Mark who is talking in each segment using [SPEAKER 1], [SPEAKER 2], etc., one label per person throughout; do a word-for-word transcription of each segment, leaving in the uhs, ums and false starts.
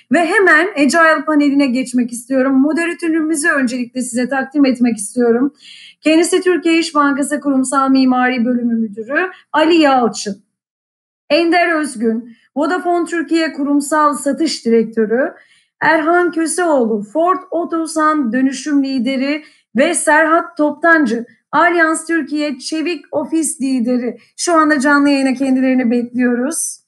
[SPEAKER 1] Ve hemen Agile paneline geçmek istiyorum. Moderatörümüzü öncelikle size takdim etmek istiyorum. Kendisi Türkiye İş Bankası Kurumsal Mimari Bölümü Müdürü Ali Yalçın. Ender Özgün, Vodafone Türkiye Kurumsal Satış Direktörü. Erhan Köseoğlu, Ford Otosan Dönüşüm Lideri ve Serhat Toptancı, Allianz Türkiye Çevik Ofis Lideri. Şu anda canlı yayına kendilerini bekliyoruz.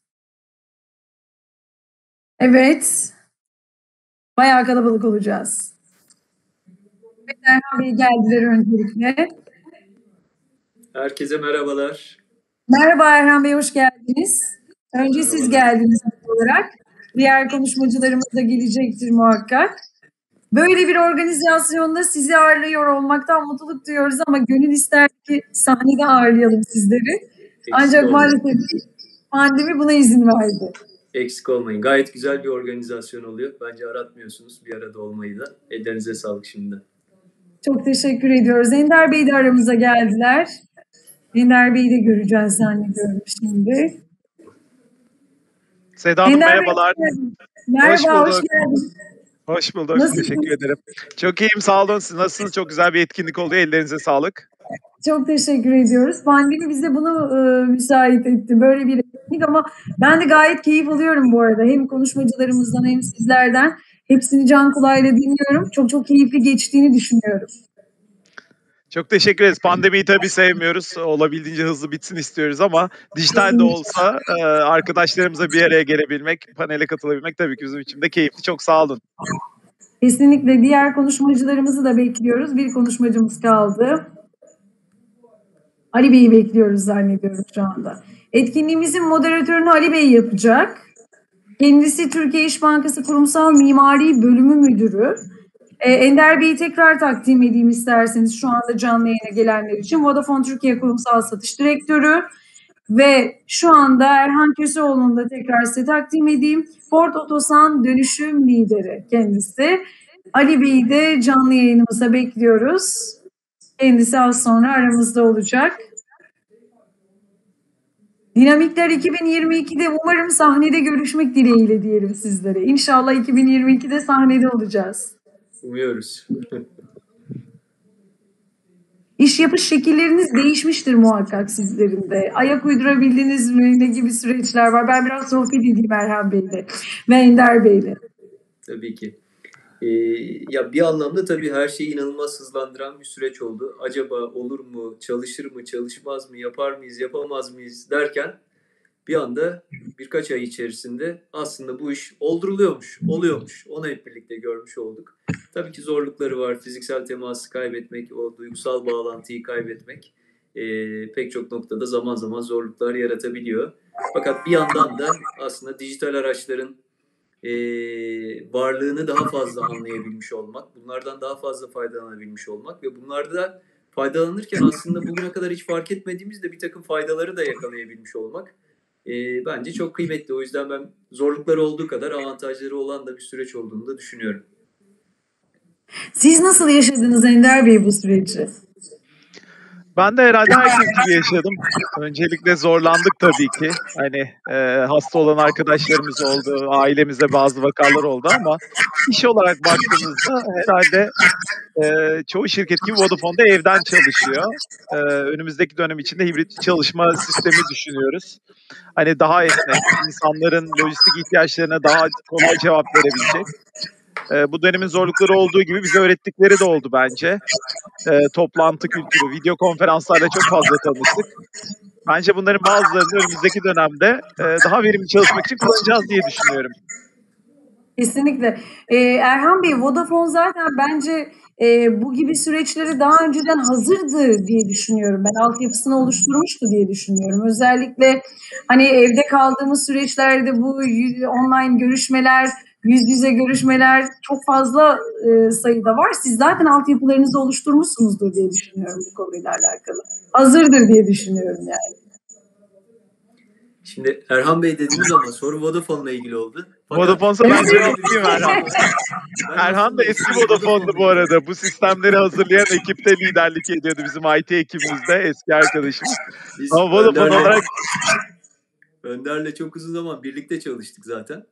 [SPEAKER 1] Evet, bayağı kalabalık olacağız. Evet, Erhan Bey geldiler öncelikle.
[SPEAKER 2] Herkese merhabalar.
[SPEAKER 1] Merhaba Erhan Bey, hoş geldiniz. Önce merhabalar. Siz geldiniz olarak. Diğer konuşmacılarımız da gelecektir muhakkak. Böyle bir organizasyonda sizi ağırlıyor olmaktan mutluluk duyuyoruz ama gönül ister ki sahnede ağırlayalım sizleri. Eksik Ancak olmayın. Maalesef pandemi buna izin verdi.
[SPEAKER 2] Eksik olmayın. Gayet güzel bir organizasyon oluyor. Bence aratmıyorsunuz bir arada olmayı da. Ellerinize sağlık şimdiden.
[SPEAKER 1] Çok teşekkür ediyoruz. Ender Bey de aramıza geldiler. Ender Bey'i de göreceğiz zannediyorum şimdi.
[SPEAKER 3] Seda Hanım merhabalar.
[SPEAKER 1] Bey, merhaba, hoş, bulduk. hoş geldiniz.
[SPEAKER 3] Hoş bulduk. Nasılsınız? Teşekkür ederim. Çok iyiyim, sağ olun. Siz nasılsınız? Çok güzel bir etkinlik oldu. Ellerinize sağlık.
[SPEAKER 1] Çok teşekkür ediyoruz. Pandemi bize bunu e, müsait etti. Böyle bir etkinlik ama ben de gayet keyif alıyorum bu arada. Hem konuşmacılarımızdan hem sizlerden. Hepsini can kulağıyla dinliyorum. Çok çok keyifli geçtiğini düşünüyorum.
[SPEAKER 3] Çok teşekkür ederiz. Pandemiyi tabii sevmiyoruz. Olabildiğince hızlı bitsin istiyoruz ama dijital de olsa e, arkadaşlarımıza bir araya gelebilmek, panele katılabilmek tabii ki bizim için de keyifli. Çok sağ olun.
[SPEAKER 1] Kesinlikle. Diğer konuşmacılarımızı da bekliyoruz. Bir konuşmacımız kaldı. Ali Bey'i bekliyoruz zannediyorum şu anda. Etkinliğimizin moderatörünü Ali Bey yapacak. Kendisi Türkiye İş Bankası Kurumsal Mimari Bölümü Müdürü. Ee, Ender Bey'i tekrar takdim edeyim isterseniz şu anda canlı yayına gelenler için. Vodafone Türkiye Kurumsal Satış Direktörü ve şu anda Erhan Köseoğlu'nu da tekrar size takdim edeyim. Ford Otosan Dönüşüm Lideri kendisi. Ali Bey'i de canlı yayınımıza bekliyoruz. Kendisi az sonra aramızda olacak. Dinamikler iki bin yirmi ikide umarım sahnede görüşmek dileğiyle diyelim sizlere. İnşallah iki bin yirmi ikide sahnede olacağız.
[SPEAKER 2] Umuyoruz.
[SPEAKER 1] İş yapış şekilleriniz değişmiştir muhakkak sizlerin de. Ayak uydurabildiniz mi? Ne gibi süreçler var? Ben biraz sohbet edeyim Erhan Bey'le ve Ender Bey'le.
[SPEAKER 2] Tabii ki. Ee, ya bir anlamda tabii her şeyi inanılmaz hızlandıran bir süreç oldu. Acaba olur mu, çalışır mı, çalışmaz mı, yapar mıyız, yapamaz mıyız derken bir anda birkaç ay içerisinde aslında bu iş olduruluyormuş, oluyormuş. Onu hep birlikte görmüş olduk. Tabii ki zorlukları var. Fiziksel teması kaybetmek, o duygusal bağlantıyı kaybetmek e, pek çok noktada zaman zaman zorluklar yaratabiliyor. Fakat bir yandan da aslında dijital araçların e, varlığını daha fazla anlayabilmiş olmak, bunlardan daha fazla faydalanabilmiş olmak ve bunlarda faydalanırken aslında bugüne kadar hiç fark etmediğimiz de bir takım faydaları da yakalayabilmiş olmak e, bence çok kıymetli. O yüzden ben zorlukları olduğu kadar avantajları olan da bir süreç olduğunu da düşünüyorum.
[SPEAKER 1] Siz nasıl yaşadınız Ender Bey bu süreci?
[SPEAKER 3] Ben de herhalde herkes gibi yaşadım. Öncelikle zorlandık tabii ki. Hani e, hasta olan arkadaşlarımız oldu, ailemizde bazı vakalar oldu ama iş olarak baktığımızda herhalde e, çoğu şirket gibi Vodafone'da evden çalışıyor. E, önümüzdeki dönem içinde hibrit çalışma sistemi düşünüyoruz. Hani daha esnek, insanların lojistik ihtiyaçlarına daha kolay cevap verebilecek. E, bu dönemin zorlukları olduğu gibi bize öğrettikleri de oldu bence. E, toplantı kültürü, video konferanslarla çok fazla tanıştık. Bence bunların bazılarını önümüzdeki dönemde e, daha verimli çalışmak için kullanacağız diye düşünüyorum.
[SPEAKER 1] Kesinlikle. Ee, Erhan Bey, Vodafone zaten bence e, bu gibi süreçlere daha önceden hazırdı diye düşünüyorum. Ben altyapısını oluşturmuştu diye düşünüyorum. Özellikle hani evde kaldığımız süreçlerde bu online görüşmeler, yüz yüze görüşmeler çok fazla e, sayıda var. Siz zaten altyapılarınızı oluşturmuşsunuzdur diye düşünüyorum bu konuyla alakalı. Hazırdır diye düşünüyorum yani.
[SPEAKER 2] Şimdi Erhan Bey dediğiniz ama soru Vodafone'la ilgili oldu.
[SPEAKER 3] Vodafone'sa ben cevaplayayım Erhan. Erhan da eski Vodafone'du bu arada. Bu sistemleri hazırlayan ekipte liderlik ediyordu bizim I T ekibimizde, eski arkadaşımız. Biz ama Vodafone
[SPEAKER 2] Önder'le,
[SPEAKER 3] olarak...
[SPEAKER 2] Önder'le çok uzun zaman birlikte çalıştık zaten.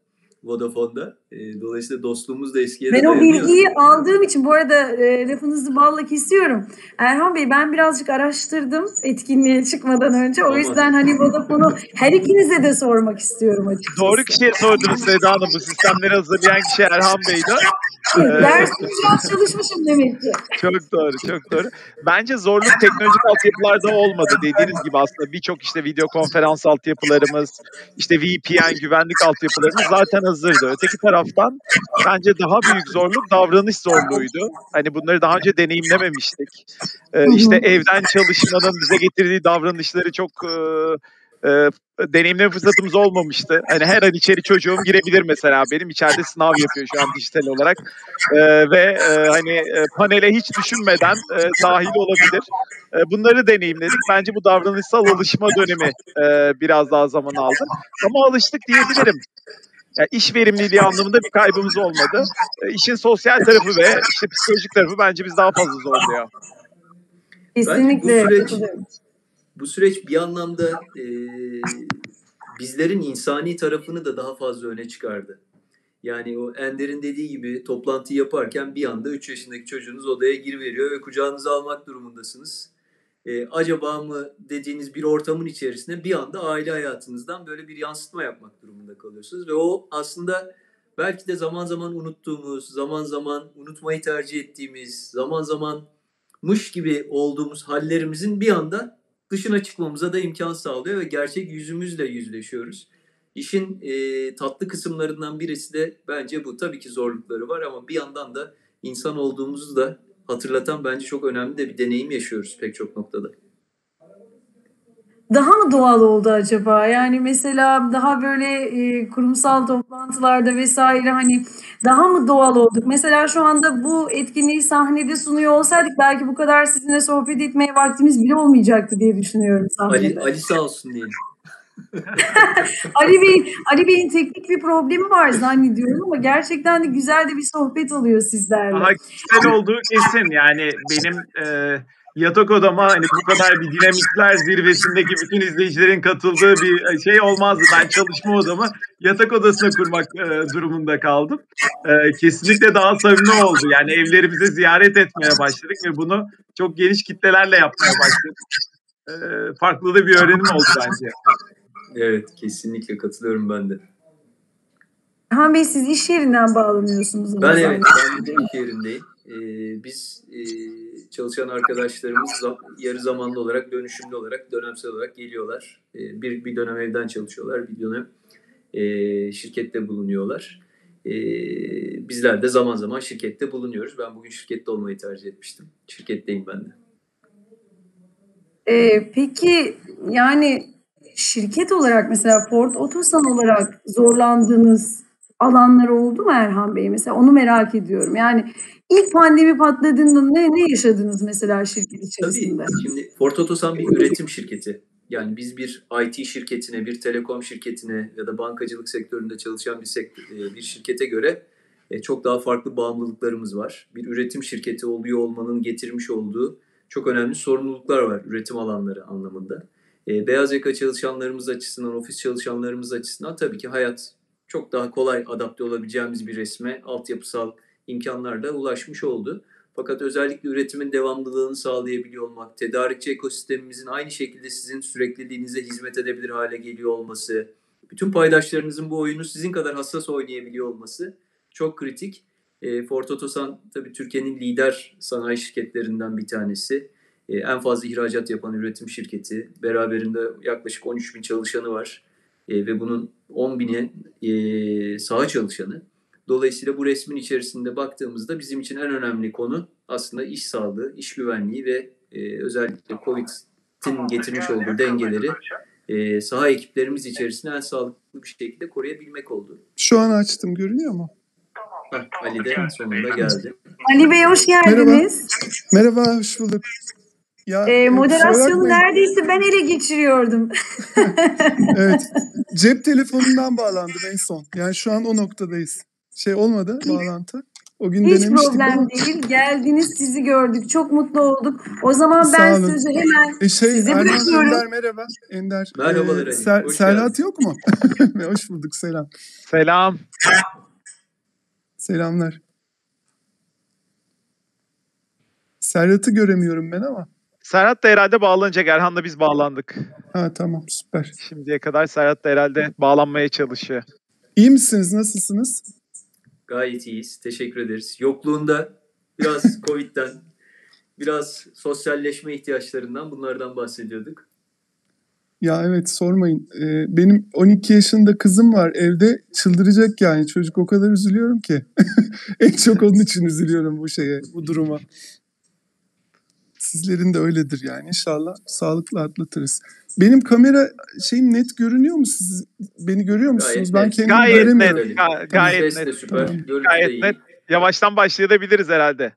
[SPEAKER 2] Vodafone'da. E, dolayısıyla dostluğumuz da eskiye
[SPEAKER 1] Ben o
[SPEAKER 2] dayanıyor.
[SPEAKER 1] bilgiyi aldığım için bu arada e, lafınızı balla kesiyorum. Erhan Bey, ben birazcık araştırdım etkinliğe çıkmadan önce. O
[SPEAKER 2] Aman.
[SPEAKER 1] yüzden hani Vodafone'u her ikinize de sormak istiyorum açıkçası.
[SPEAKER 3] Doğru kişiye sordunuz Seda Hanım. Bu sistemleri hazırlayan kişi Erhan Bey'di.
[SPEAKER 1] Dersinde biraz çalışmışım demek ki.
[SPEAKER 3] Çok doğru, çok doğru. Bence zorluk teknolojik altyapılarda olmadı. Dediğiniz gibi aslında birçok işte video konferans altyapılarımız, işte V P N güvenlik altyapılarımız zaten hazırdı. Öteki taraftan bence daha büyük zorluk davranış zorluğuydu. Hani bunları daha önce deneyimlememiştik. Ee, işte evden çalışmanın bize getirdiği davranışları çok e, e, deneyimleme fırsatımız olmamıştı. Hani her an içeri çocuğum girebilir mesela. Benim içeride sınav yapıyor şu an dijital olarak. Ee, ve e, hani e, panele hiç düşünmeden e, dahil olabilir. E, bunları deneyimledik. Bence bu davranışsal alışma dönemi e, biraz daha zaman aldı. Ama alıştık diyebilirim. Yani iş verimliliği anlamında bir kaybımız olmadı. E, işin sosyal tarafı ve işte psikolojik tarafı bence biz daha fazla zorluyor.
[SPEAKER 1] Kesinlikle.
[SPEAKER 2] Bu süreç, bu süreç bir anlamda e, bizlerin insani tarafını da daha fazla öne çıkardı. Yani o Ender'in dediği gibi toplantı yaparken bir anda üç yaşındaki çocuğunuz odaya giriveriyor ve kucağınıza almak durumundasınız. Ee, acaba mı dediğiniz bir ortamın içerisinde bir anda aile hayatınızdan böyle bir yansıtma yapmak durumunda kalıyorsunuz. Ve o aslında belki de zaman zaman unuttuğumuz, zaman zaman unutmayı tercih ettiğimiz, zaman zaman mış gibi olduğumuz hallerimizin bir anda dışına çıkmamıza da imkan sağlıyor ve gerçek yüzümüzle yüzleşiyoruz. İşin e, tatlı kısımlarından birisi de bence bu. Tabii ki zorlukları var ama bir yandan da insan olduğumuzu da hatırlatan bence çok önemli de bir deneyim yaşıyoruz pek çok noktada.
[SPEAKER 1] Daha mı doğal oldu acaba? Yani mesela daha böyle e, kurumsal toplantılarda vesaire hani daha mı doğal olduk? Mesela şu anda bu etkinliği sahnede sunuyor olsaydık belki bu kadar sizinle sohbet etmeye vaktimiz bile olmayacaktı diye düşünüyorum sahnede.
[SPEAKER 2] Ali, Ali sağ olsun diyelim.
[SPEAKER 1] Ali Bey, Ali Bey'in teknik bir problemi var zannediyorum ama gerçekten de güzel de bir sohbet oluyor sizlerle.
[SPEAKER 4] Daha kişisel olduğu kesin. Yani benim e, yatak odama hani bu kadar bir dinamikler zirvesindeki bütün izleyicilerin katıldığı bir şey olmazdı. Ben çalışma odamı yatak odasına kurmak e, durumunda kaldım. E, kesinlikle daha samimi oldu. Yani evlerimize ziyaret etmeye başladık ve bunu çok geniş kitlelerle yapmaya başladık. E, farklı da bir öğrenim oldu bence.
[SPEAKER 2] Evet, kesinlikle katılıyorum ben de.
[SPEAKER 1] Erhan Bey, siz iş yerinden bağlanıyorsunuz.
[SPEAKER 2] Ben evet, ben de iş yerindeyim. Ee, biz e, çalışan arkadaşlarımız yarı zamanlı olarak, dönüşümlü olarak, dönemsel olarak geliyorlar. Ee, bir, bir dönem evden çalışıyorlar, bir dönem e, şirkette bulunuyorlar. Ee, bizler de zaman zaman şirkette bulunuyoruz. Ben bugün şirkette olmayı tercih etmiştim. Şirketteyim ben de.
[SPEAKER 1] Ee, peki yani şirket olarak mesela Ford Otosan olarak zorlandığınız alanlar oldu mu Erhan Bey? Mesela onu merak ediyorum. Yani ilk pandemi patladığında ne, ne yaşadınız mesela şirket içerisinde?
[SPEAKER 2] Tabii, şimdi Ford Otosan bir üretim şirketi. Yani biz bir I T şirketine, bir telekom şirketine ya da bankacılık sektöründe çalışan bir, sektör, bir şirkete göre çok daha farklı bağımlılıklarımız var. Bir üretim şirketi oluyor olmanın getirmiş olduğu çok önemli sorumluluklar var üretim alanları anlamında. Beyaz yaka çalışanlarımız açısından, ofis çalışanlarımız açısından tabii ki hayat çok daha kolay adapte olabileceğimiz bir resme altyapısal imkanlarla ulaşmış oldu. Fakat özellikle üretimin devamlılığını sağlayabiliyor olmak, tedarikçi ekosistemimizin aynı şekilde sizin sürekliliğinize hizmet edebilir hale geliyor olması, bütün paydaşlarınızın bu oyunu sizin kadar hassas oynayabiliyor olması çok kritik. Ford Otosan tabii Türkiye'nin lider sanayi şirketlerinden bir tanesi. En fazla ihracat yapan üretim şirketi. Beraberinde yaklaşık on üç bin çalışanı var. Ve bunun on bini saha çalışanı. Dolayısıyla bu resmin içerisinde baktığımızda bizim için en önemli konu aslında iş sağlığı, iş güvenliği ve e, özellikle Covid'in getirmiş olduğu dengeleri e, saha ekiplerimiz içerisinde en sağlıklı bir şekilde koruyabilmek oldu.
[SPEAKER 5] Şu an açtım, görünüyor mu?
[SPEAKER 2] Heh, Ali de sonunda geldi.
[SPEAKER 1] Ali Bey hoş geldiniz.
[SPEAKER 5] Merhaba, Merhaba hoş bulduk.
[SPEAKER 1] Ya, e, moderasyonu neredeyse ben ele geçiriyordum.
[SPEAKER 5] Evet, cep telefonundan bağlandım en son. Yani şu an o noktadayız. Şey olmadı bağlantı. O gün
[SPEAKER 1] hiç
[SPEAKER 5] denemiştik
[SPEAKER 1] problem
[SPEAKER 5] ama.
[SPEAKER 1] değil. Geldiniz, sizi gördük. Çok mutlu olduk. O zaman Sağ ben olun. sözü hemen e şey, size
[SPEAKER 5] Erhan,
[SPEAKER 1] bırakıyorum.
[SPEAKER 5] Ender merhaba. Ender.
[SPEAKER 2] Merhabalar
[SPEAKER 5] ee,
[SPEAKER 2] Ali.
[SPEAKER 5] Ser, Serhat yok mu? Hoş bulduk, selam.
[SPEAKER 3] Selam.
[SPEAKER 5] Selamlar. Serhat'ı göremiyorum ben ama.
[SPEAKER 3] Serhat da herhalde bağlanacak. Erhan'la biz bağlandık.
[SPEAKER 5] Ha tamam, süper.
[SPEAKER 3] Şimdiye kadar Serhat da herhalde bağlanmaya çalışıyor.
[SPEAKER 5] İyi misiniz? Nasılsınız?
[SPEAKER 2] Gayet iyiyiz. Teşekkür ederiz. Yokluğunda biraz Covid'den, biraz sosyalleşme ihtiyaçlarından, bunlardan bahsediyorduk.
[SPEAKER 5] Ya evet, sormayın. Ee, benim on iki yaşında kızım var evde, çıldıracak yani çocuk, o kadar üzülüyorum ki. En çok onun için üzülüyorum bu şeye, bu duruma. Sizlerin de öyledir yani, inşallah sağlıklı atlatırız. Benim kamera şeyim net görünüyor mu? Siz beni görüyor musunuz?
[SPEAKER 2] Gayet
[SPEAKER 5] ben
[SPEAKER 2] net.
[SPEAKER 5] kendimi
[SPEAKER 3] Gayet
[SPEAKER 5] göremiyorum.
[SPEAKER 3] net. Ga- gayet
[SPEAKER 2] Ses de
[SPEAKER 3] net.
[SPEAKER 2] süper.
[SPEAKER 5] Tamam.
[SPEAKER 2] Görüntü de
[SPEAKER 3] Gayet
[SPEAKER 2] iyi.
[SPEAKER 3] net. Yavaştan başlayabiliriz herhalde.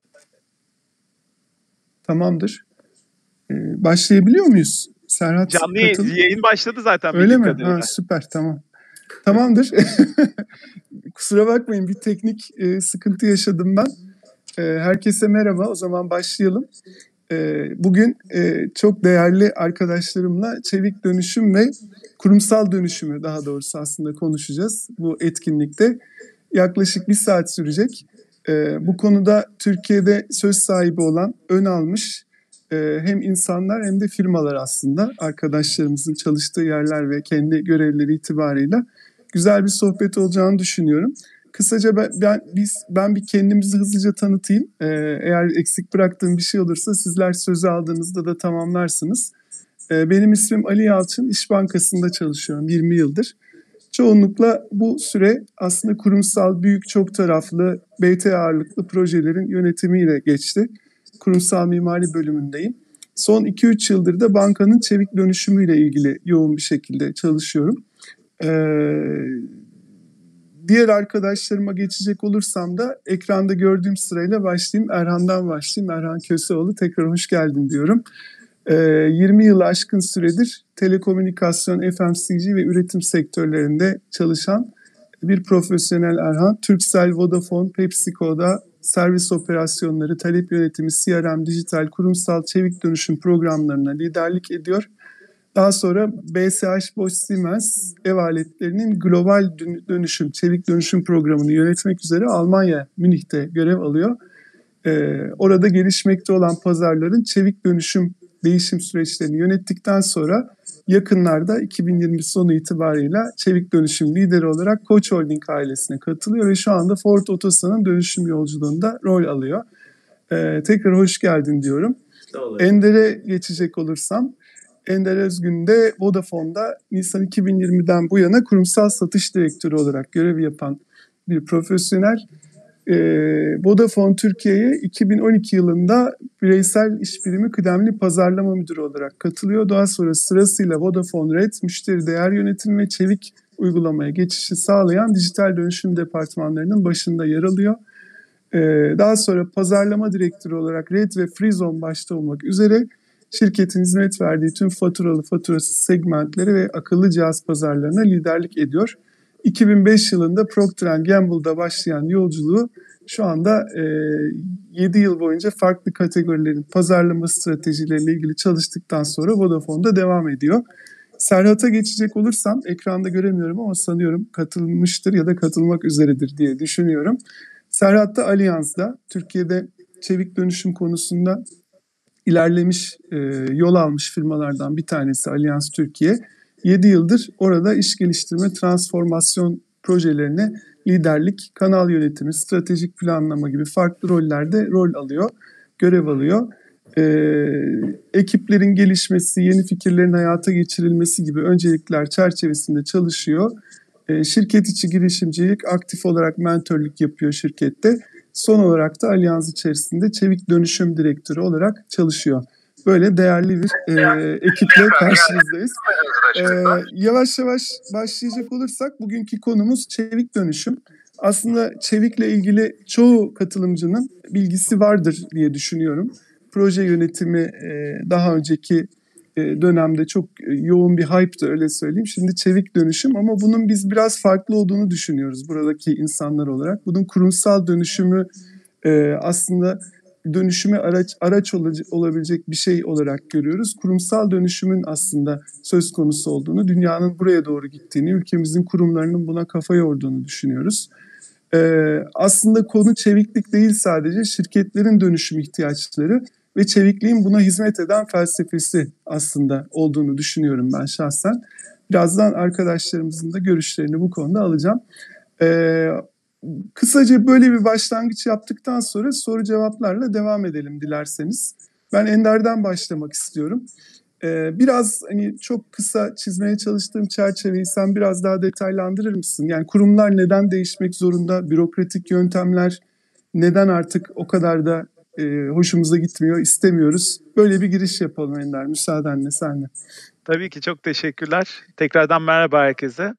[SPEAKER 5] Tamamdır. Ee, başlayabiliyor muyuz? Serhat
[SPEAKER 3] Canlı
[SPEAKER 5] katıl.
[SPEAKER 3] yayın başladı zaten.
[SPEAKER 5] Öyle
[SPEAKER 3] bildiğim
[SPEAKER 5] mi?
[SPEAKER 3] kadarıyla.
[SPEAKER 5] Ha, süper, tamam. Tamamdır. Kusura bakmayın, bir teknik e, sıkıntı yaşadım ben. E, herkese merhaba. O zaman başlayalım. E, bugün e, çok değerli arkadaşlarımla çevik dönüşüm ve kurumsal dönüşümü, daha doğrusu aslında konuşacağız bu etkinlikte. Yaklaşık bir saat sürecek. E, bu konuda Türkiye'de söz sahibi olan, ön almış e, hem insanlar hem de firmalar, aslında arkadaşlarımızın çalıştığı yerler ve kendi görevleri itibarıyla güzel bir sohbet olacağını düşünüyorum. Kısaca ben, ben biz ben bir kendimizi hızlıca tanıtayım. Ee, eğer eksik bıraktığım bir şey olursa sizler sözü aldığınızda da tamamlarsınız. Ee, benim ismim Ali Yalçın, İş Bankası'nda çalışıyorum yirmi yıldır. Çoğunlukla bu süre aslında kurumsal, büyük, çok taraflı, B T ağırlıklı projelerin yönetimiyle geçti. Kurumsal mimari bölümündeyim. Son iki üç yıldır da bankanın çevik dönüşümüyle ilgili yoğun bir şekilde çalışıyorum. Ee, diğer arkadaşlarıma geçecek olursam da ekranda gördüğüm sırayla başlayayım. Erhan'dan başlayayım. Erhan Köseoğlu, tekrar hoş geldin diyorum. Ee, yirmi yılı aşkın süredir telekomünikasyon, F M C G ve üretim sektörlerinde çalışan bir profesyonel Erhan. Turkcell, Vodafone, PepsiCo'da servis operasyonları, talep yönetimi, C R M, dijital, kurumsal çevik dönüşüm programlarına liderlik ediyor. Daha sonra B S H, Bosch, Siemens ev aletlerinin global dönüşüm, çevik dönüşüm programını yönetmek üzere Almanya, Münih'te görev alıyor. Ee, orada gelişmekte olan pazarların çevik dönüşüm, değişim süreçlerini yönettikten sonra yakınlarda iki bin yirmi sonu itibarıyla çevik dönüşüm lideri olarak Koç Holding ailesine katılıyor ve şu anda Ford Otosan'ın dönüşüm yolculuğunda rol alıyor. Ee, tekrar hoş geldin diyorum. Ender'e geçecek olursam, Ender Özgün de Vodafone'da Nisan iki bin yirmiden bu yana kurumsal satış direktörü olarak görev yapan bir profesyonel. Ee, Vodafone Türkiye'ye iki bin on iki yılında bireysel iş birimi kıdemli pazarlama müdürü olarak katılıyor. Daha sonra sırasıyla Vodafone Red, müşteri değer yönetimi ve çevik uygulamaya geçişi sağlayan dijital dönüşüm departmanlarının başında yer alıyor. Ee, daha sonra pazarlama direktörü olarak Red ve Freezone başta olmak üzere şirketin hizmet verdiği tüm faturalı faturasız segmentleri ve akıllı cihaz pazarlarına liderlik ediyor. iki bin beş yılında Procter and Gamble'da başlayan yolculuğu şu anda e, yedi yıl boyunca farklı kategorilerin pazarlama stratejileriyle ilgili çalıştıktan sonra Vodafone'da devam ediyor. Serhat'a geçecek olursam, ekranda göremiyorum ama sanıyorum katılmıştır ya da katılmak üzeredir diye düşünüyorum. Serhat da Allianz'da, Türkiye'de çevik dönüşüm konusunda ilerlemiş, e, yol almış firmalardan bir tanesi Allianz Türkiye. yedi yıldır orada iş geliştirme, transformasyon projelerine liderlik, kanal yönetimi, stratejik planlama gibi farklı rollerde rol alıyor, görev alıyor. E, ekiplerin gelişmesi, yeni fikirlerin hayata geçirilmesi gibi öncelikler çerçevesinde çalışıyor. E, şirket içi girişimcilik, aktif olarak mentörlük yapıyor şirkette. Son olarak da Allianz içerisinde çevik dönüşüm direktörü olarak çalışıyor. Böyle değerli bir e, ekiple karşınızdayız. E, yavaş yavaş başlayacak olursak, bugünkü konumuz çevik dönüşüm. Aslında çevikle ilgili çoğu katılımcının bilgisi vardır diye düşünüyorum. Proje yönetimi e, daha önceki e, dönemde çok e, yoğun bir hype'tı, öyle söyleyeyim. Şimdi çevik dönüşüm, ama bunun biz biraz farklı olduğunu düşünüyoruz buradaki insanlar olarak. Bunun kurumsal dönüşümü e, aslında dönüşüme araç, araç olabilecek bir şey olarak görüyoruz. Kurumsal dönüşümün aslında söz konusu olduğunu, dünyanın buraya doğru gittiğini, ülkemizin kurumlarının buna kafa yorduğunu düşünüyoruz. Ee, aslında konu çeviklik değil sadece, şirketlerin dönüşüm ihtiyaçları ve çevikliğin buna hizmet eden felsefesi aslında olduğunu düşünüyorum ben şahsen. Birazdan arkadaşlarımızın da görüşlerini bu konuda alacağım. Ee, kısaca böyle bir başlangıç yaptıktan sonra soru cevaplarla devam edelim dilerseniz. Ben Ender'den başlamak istiyorum. Ee, biraz hani çok kısa çizmeye çalıştığım çerçeveyi sen biraz daha detaylandırır mısın? Yani kurumlar neden değişmek zorunda? Bürokratik yöntemler neden artık o kadar da e, hoşumuza gitmiyor, istemiyoruz? Böyle bir giriş yapalım Ender, müsaadenle senle.
[SPEAKER 3] Tabii ki, çok teşekkürler. Tekrardan merhaba herkese.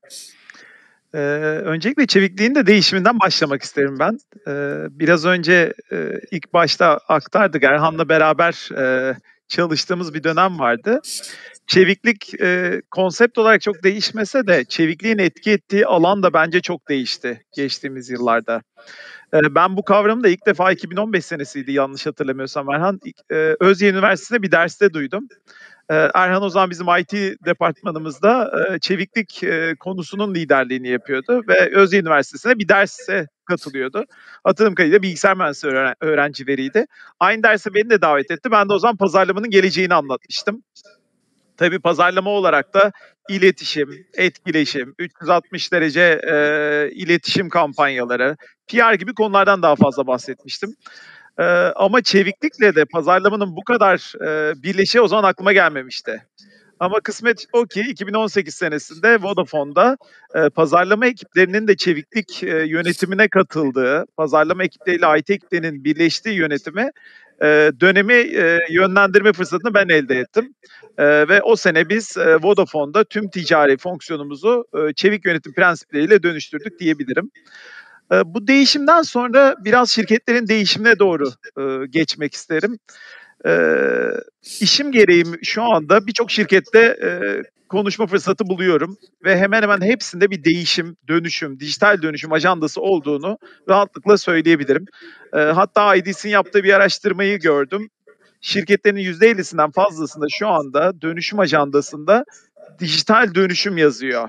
[SPEAKER 3] Ee, öncelikle çevikliğin de değişiminden başlamak isterim ben. Ee, biraz önce e, ilk başta aktardık, Erhan'la beraber e, çalıştığımız bir dönem vardı. Çeviklik e, konsept olarak çok değişmese de çevikliğin etki ettiği alan da bence çok değişti geçtiğimiz yıllarda. E, ben bu kavramı da ilk defa iki bin on beş senesiydi yanlış hatırlamıyorsam Erhan. E, Özyeğin Üniversitesi'nde bir derste duydum. Erhan o zaman bizim I T departmanımızda çeviklik konusunun liderliğini yapıyordu ve Özyeğin Üniversitesi'ne bir derse katılıyordu. Hatırladığım kadarıyla bilgisayar mühendisliği öğren- öğrencileriydi. Aynı derse beni de davet etti. Ben de o zaman pazarlamanın geleceğini anlatmıştım. Tabii pazarlama olarak da iletişim, etkileşim, üç yüz altmış derece e, iletişim kampanyaları, P R gibi konulardan daha fazla bahsetmiştim. Ee, ama çeviklikle de pazarlamanın bu kadar e, birleşiği o zaman aklıma gelmemişti. Ama kısmet o ki iki bin on sekiz senesinde Vodafone'da e, pazarlama ekiplerinin de çeviklik e, yönetimine katıldığı, pazarlama ekipleriyle I T ekiplerinin birleştiği yönetimi e, dönemi e, yönlendirme fırsatını ben elde ettim. E, ve o sene biz e, Vodafone'da tüm ticari fonksiyonumuzu e, çevik yönetim prensipleriyle dönüştürdük diyebilirim. Bu değişimden sonra biraz şirketlerin değişimine doğru e, geçmek isterim. E, işim gereği şu anda birçok şirkette e, konuşma fırsatı buluyorum ve hemen hemen hepsinde bir değişim, dönüşüm, dijital dönüşüm ajandası olduğunu rahatlıkla söyleyebilirim. E, hatta I D C'nin yaptığı bir araştırmayı gördüm. Şirketlerin yüzde ellisinden fazlasında şu anda dönüşüm ajandasında dijital dönüşüm yazıyor.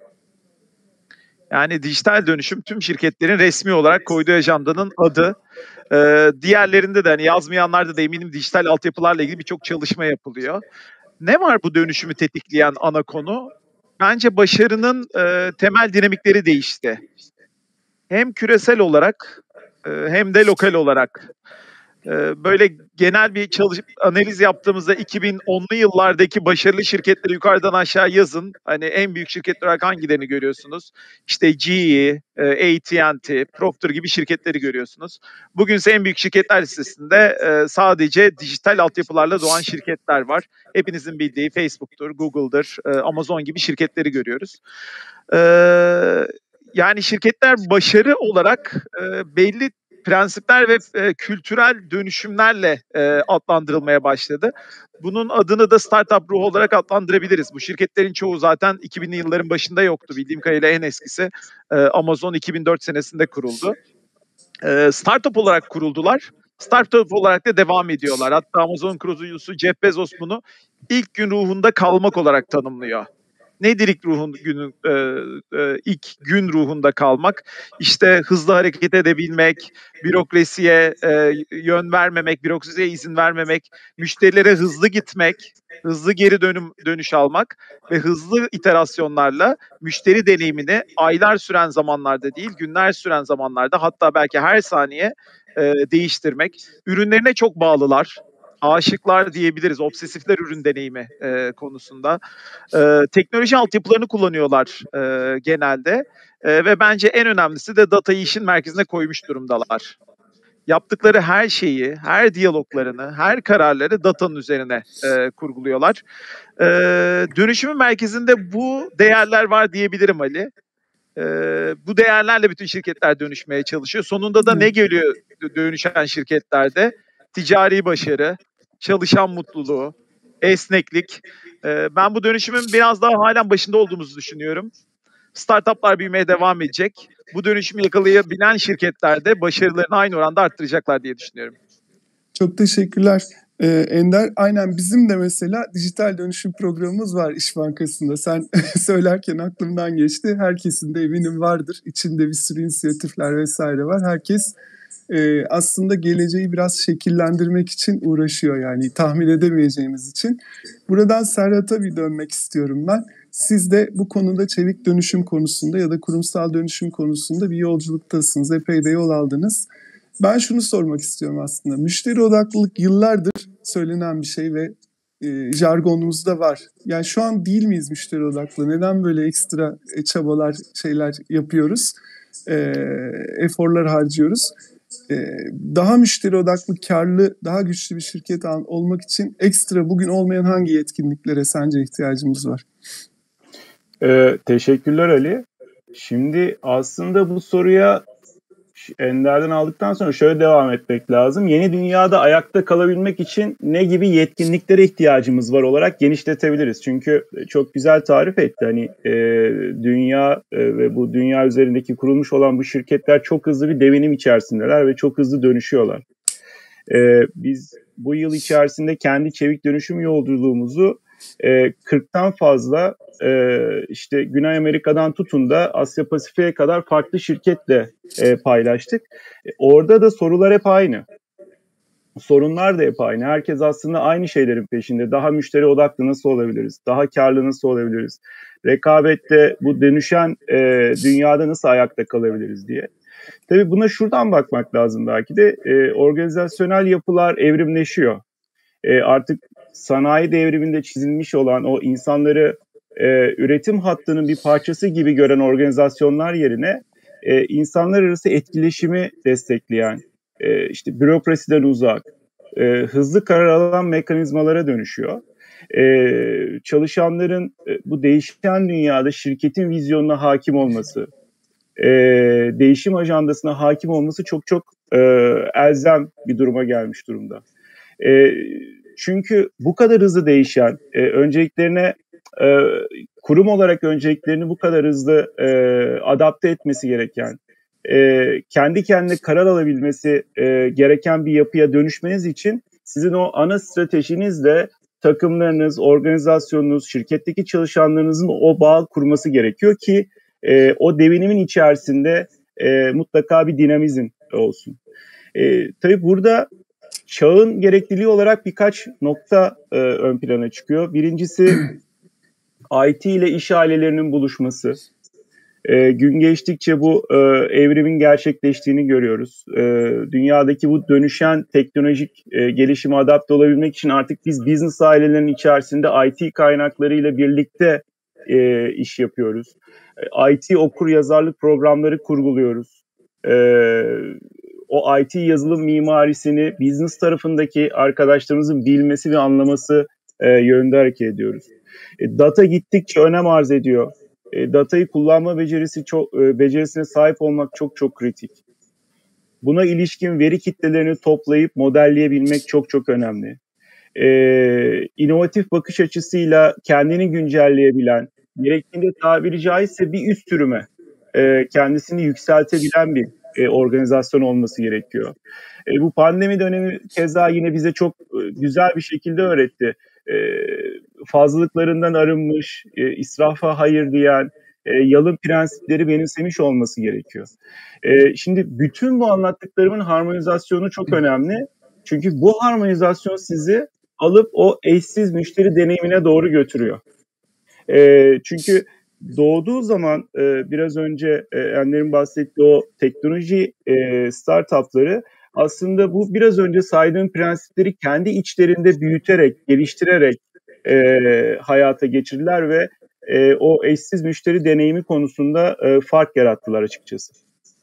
[SPEAKER 3] Yani dijital dönüşüm tüm şirketlerin resmi olarak koyduğu ajandanın adı. Ee, diğerlerinde de hani yazmayanlarda da eminim dijital altyapılarla ilgili birçok çalışma yapılıyor. Ne var bu dönüşümü tetikleyen ana konu? Bence başarının e, temel dinamikleri değişti. Hem küresel olarak e, hem de lokal olarak. Böyle genel bir çalışıp analiz yaptığımızda iki bin onlu yıllardaki başarılı şirketleri yukarıdan aşağı yazın. Hani en büyük şirketler olarak hangilerini görüyorsunuz? İşte G E, A T and T, Procter gibi şirketleri görüyorsunuz. Bugünse en büyük şirketler listesinde sadece dijital altyapılarla doğan şirketler var. Hepinizin bildiği Facebook'tur, Google'dır, Amazon gibi şirketleri görüyoruz. Yani şirketler başarı olarak belli prensipler ve e, kültürel dönüşümlerle e, adlandırılmaya başladı. Bunun adını da startup ruhu olarak adlandırabiliriz. Bu şirketlerin çoğu zaten iki binli yılların başında yoktu. Bildiğim kadarıyla en eskisi e, Amazon iki bin dört senesinde kuruldu. E, startup olarak kuruldular. Startup olarak da devam ediyorlar. Hatta Amazon kurucusu Jeff Bezos bunu ilk gün ruhunda kalmak olarak tanımlıyor. Nedir ilk ruhun günün e, e, ilk gün ruhunda kalmak? İşte hızlı hareket edebilmek, bürokrasiye e, yön vermemek, bürokrasiye izin vermemek, müşterilere hızlı gitmek, hızlı geri dönüm dönüş almak ve hızlı iterasyonlarla müşteri deneyimini aylar süren zamanlarda değil, günler süren zamanlarda, hatta belki her saniye e, değiştirmek. Ürünlerine çok bağlılar. Aşıklar diyebiliriz, obsesifler ürün deneyimi e, konusunda. E, teknoloji altyapılarını kullanıyorlar e, genelde e, ve bence en önemlisi de datayı işin merkezine koymuş durumdalar. Yaptıkları her şeyi, her diyaloglarını, her kararları datanın üzerine e, kurguluyorlar. E, dönüşümün merkezinde bu değerler var diyebilirim Ali. E, bu değerlerle bütün şirketler dönüşmeye çalışıyor. Sonunda da ne geliyor dönüşen şirketlerde? Ticari başarı, çalışan mutluluğu, esneklik. Ee, ben bu dönüşümün biraz daha halen başında olduğumuzu düşünüyorum. Startuplar büyümeye devam edecek. Bu dönüşümü yakalayabilen şirketler de başarılarını aynı oranda arttıracaklar diye düşünüyorum.
[SPEAKER 5] Çok teşekkürler. Ee, Ender, aynen bizim de mesela dijital dönüşüm programımız var İş Bankası'nda. Sen söylerken aklımdan geçti. Herkesin de eminim vardır. İçinde bir sürü inisiyatifler vesaire var. Herkes e, aslında geleceği biraz şekillendirmek için uğraşıyor, yani tahmin edemeyeceğimiz için. Buradan Serhat'a bir dönmek istiyorum ben. Siz de bu konuda çevik dönüşüm konusunda ya da kurumsal dönüşüm konusunda bir yolculuktasınız. Epey de yol aldınız. Ben şunu sormak istiyorum aslında. Müşteri odaklılık yıllardır söylenen bir şey ve e, jargonumuzda var. Yani şu an değil miyiz müşteri odaklı? Neden böyle ekstra e, çabalar, şeyler yapıyoruz? E, eforlar harcıyoruz? E, daha müşteri odaklı, karlı, daha güçlü bir şirket al- olmak için ekstra bugün olmayan hangi yetkinliklere sence ihtiyacımız var?
[SPEAKER 6] Ee, teşekkürler Ali. Şimdi aslında bu soruya Ender'den aldıktan sonra şöyle devam etmek lazım. Yeni dünyada ayakta kalabilmek için ne gibi yetkinliklere ihtiyacımız var olarak genişletebiliriz. Çünkü çok güzel tarif etti. Hani e, dünya e, ve bu dünya üzerindeki kurulmuş olan bu şirketler çok hızlı bir devinim içerisindeler ve çok hızlı dönüşüyorlar. E, biz bu yıl içerisinde kendi çevik dönüşüm yolculuğumuzu e, kırktan fazla e, işte Güney Amerika'dan tutun da Asya Pasifik'e kadar farklı şirketle e, paylaştık. E, orada da sorular hep aynı. Sorunlar da hep aynı. Herkes aslında aynı şeylerin peşinde. Daha müşteri odaklı nasıl olabiliriz? Daha karlı nasıl olabiliriz? Rekabette bu dönüşen e, dünyada nasıl ayakta kalabiliriz diye. Tabii buna şuradan bakmak lazım belki de. E, organizasyonel yapılar evrimleşiyor. E, artık sanayi devriminde çizilmiş olan o insanları e, üretim hattının bir parçası gibi gören organizasyonlar yerine e, insanlar arası etkileşimi destekleyen, e, işte bürokrasiden uzak, e, hızlı karar alan mekanizmalara dönüşüyor. E, çalışanların e, bu değişen dünyada şirketin vizyonuna hakim olması, e, değişim ajandasına hakim olması çok çok e, elzem bir duruma gelmiş durumda. E, çünkü bu kadar hızlı değişen, e, önceliklerine e, kurum olarak önceliklerini bu kadar hızlı e, adapte etmesi gereken, e, kendi kendine karar alabilmesi e, gereken bir yapıya dönüşmeniz için sizin o ana stratejinizle takımlarınız, organizasyonunuz, şirketteki çalışanlarınızın o bağ kurması gerekiyor ki e, o devinimin içerisinde e, mutlaka bir dinamizm olsun. E, tabii burada çağın gerekliliği olarak birkaç nokta e, ön plana çıkıyor. Birincisi I T ile iş ailelerinin buluşması. E, gün geçtikçe bu e, evrimin gerçekleştiğini görüyoruz. E, dünyadaki bu dönüşen teknolojik e, gelişime adapte olabilmek için artık biz business ailelerinin içerisinde I T kaynaklarıyla birlikte e, iş yapıyoruz. E, I T okur yazarlık programları kurguluyoruz. E, o I T yazılım mimarisini business tarafındaki arkadaşlarımızın bilmesi ve anlaması e, yönünde hareket ediyoruz. E, data gittikçe önem arz ediyor. E, datayı kullanma becerisi çok e, becerisine sahip olmak çok çok kritik. Buna ilişkin veri kitlelerini toplayıp modelleyebilmek çok çok önemli. E, inovatif bakış açısıyla kendini güncelleyebilen, gerektiğinde tabiri caizse bir üst sürüme e, kendisini yükseltebilen bir e, organizasyon olması gerekiyor. E, bu pandemi dönemi keza yine bize çok e, güzel bir şekilde öğretti. E, fazlalıklarından arınmış, e, israfa hayır diyen, e, yalın prensipleri benimsemiş olması gerekiyor. E, şimdi bütün bu anlattıklarımın harmonizasyonu çok önemli. Çünkü bu harmonizasyon sizi alıp o eşsiz müşteri deneyimine doğru götürüyor. E, çünkü doğduğu zaman e, biraz önce e, Ender'in bahsettiği o teknoloji e, startupları aslında bu biraz önce saydığım prensipleri kendi içlerinde büyüterek, geliştirerek e, hayata geçirdiler ve e, o eşsiz müşteri deneyimi konusunda e, fark yarattılar açıkçası.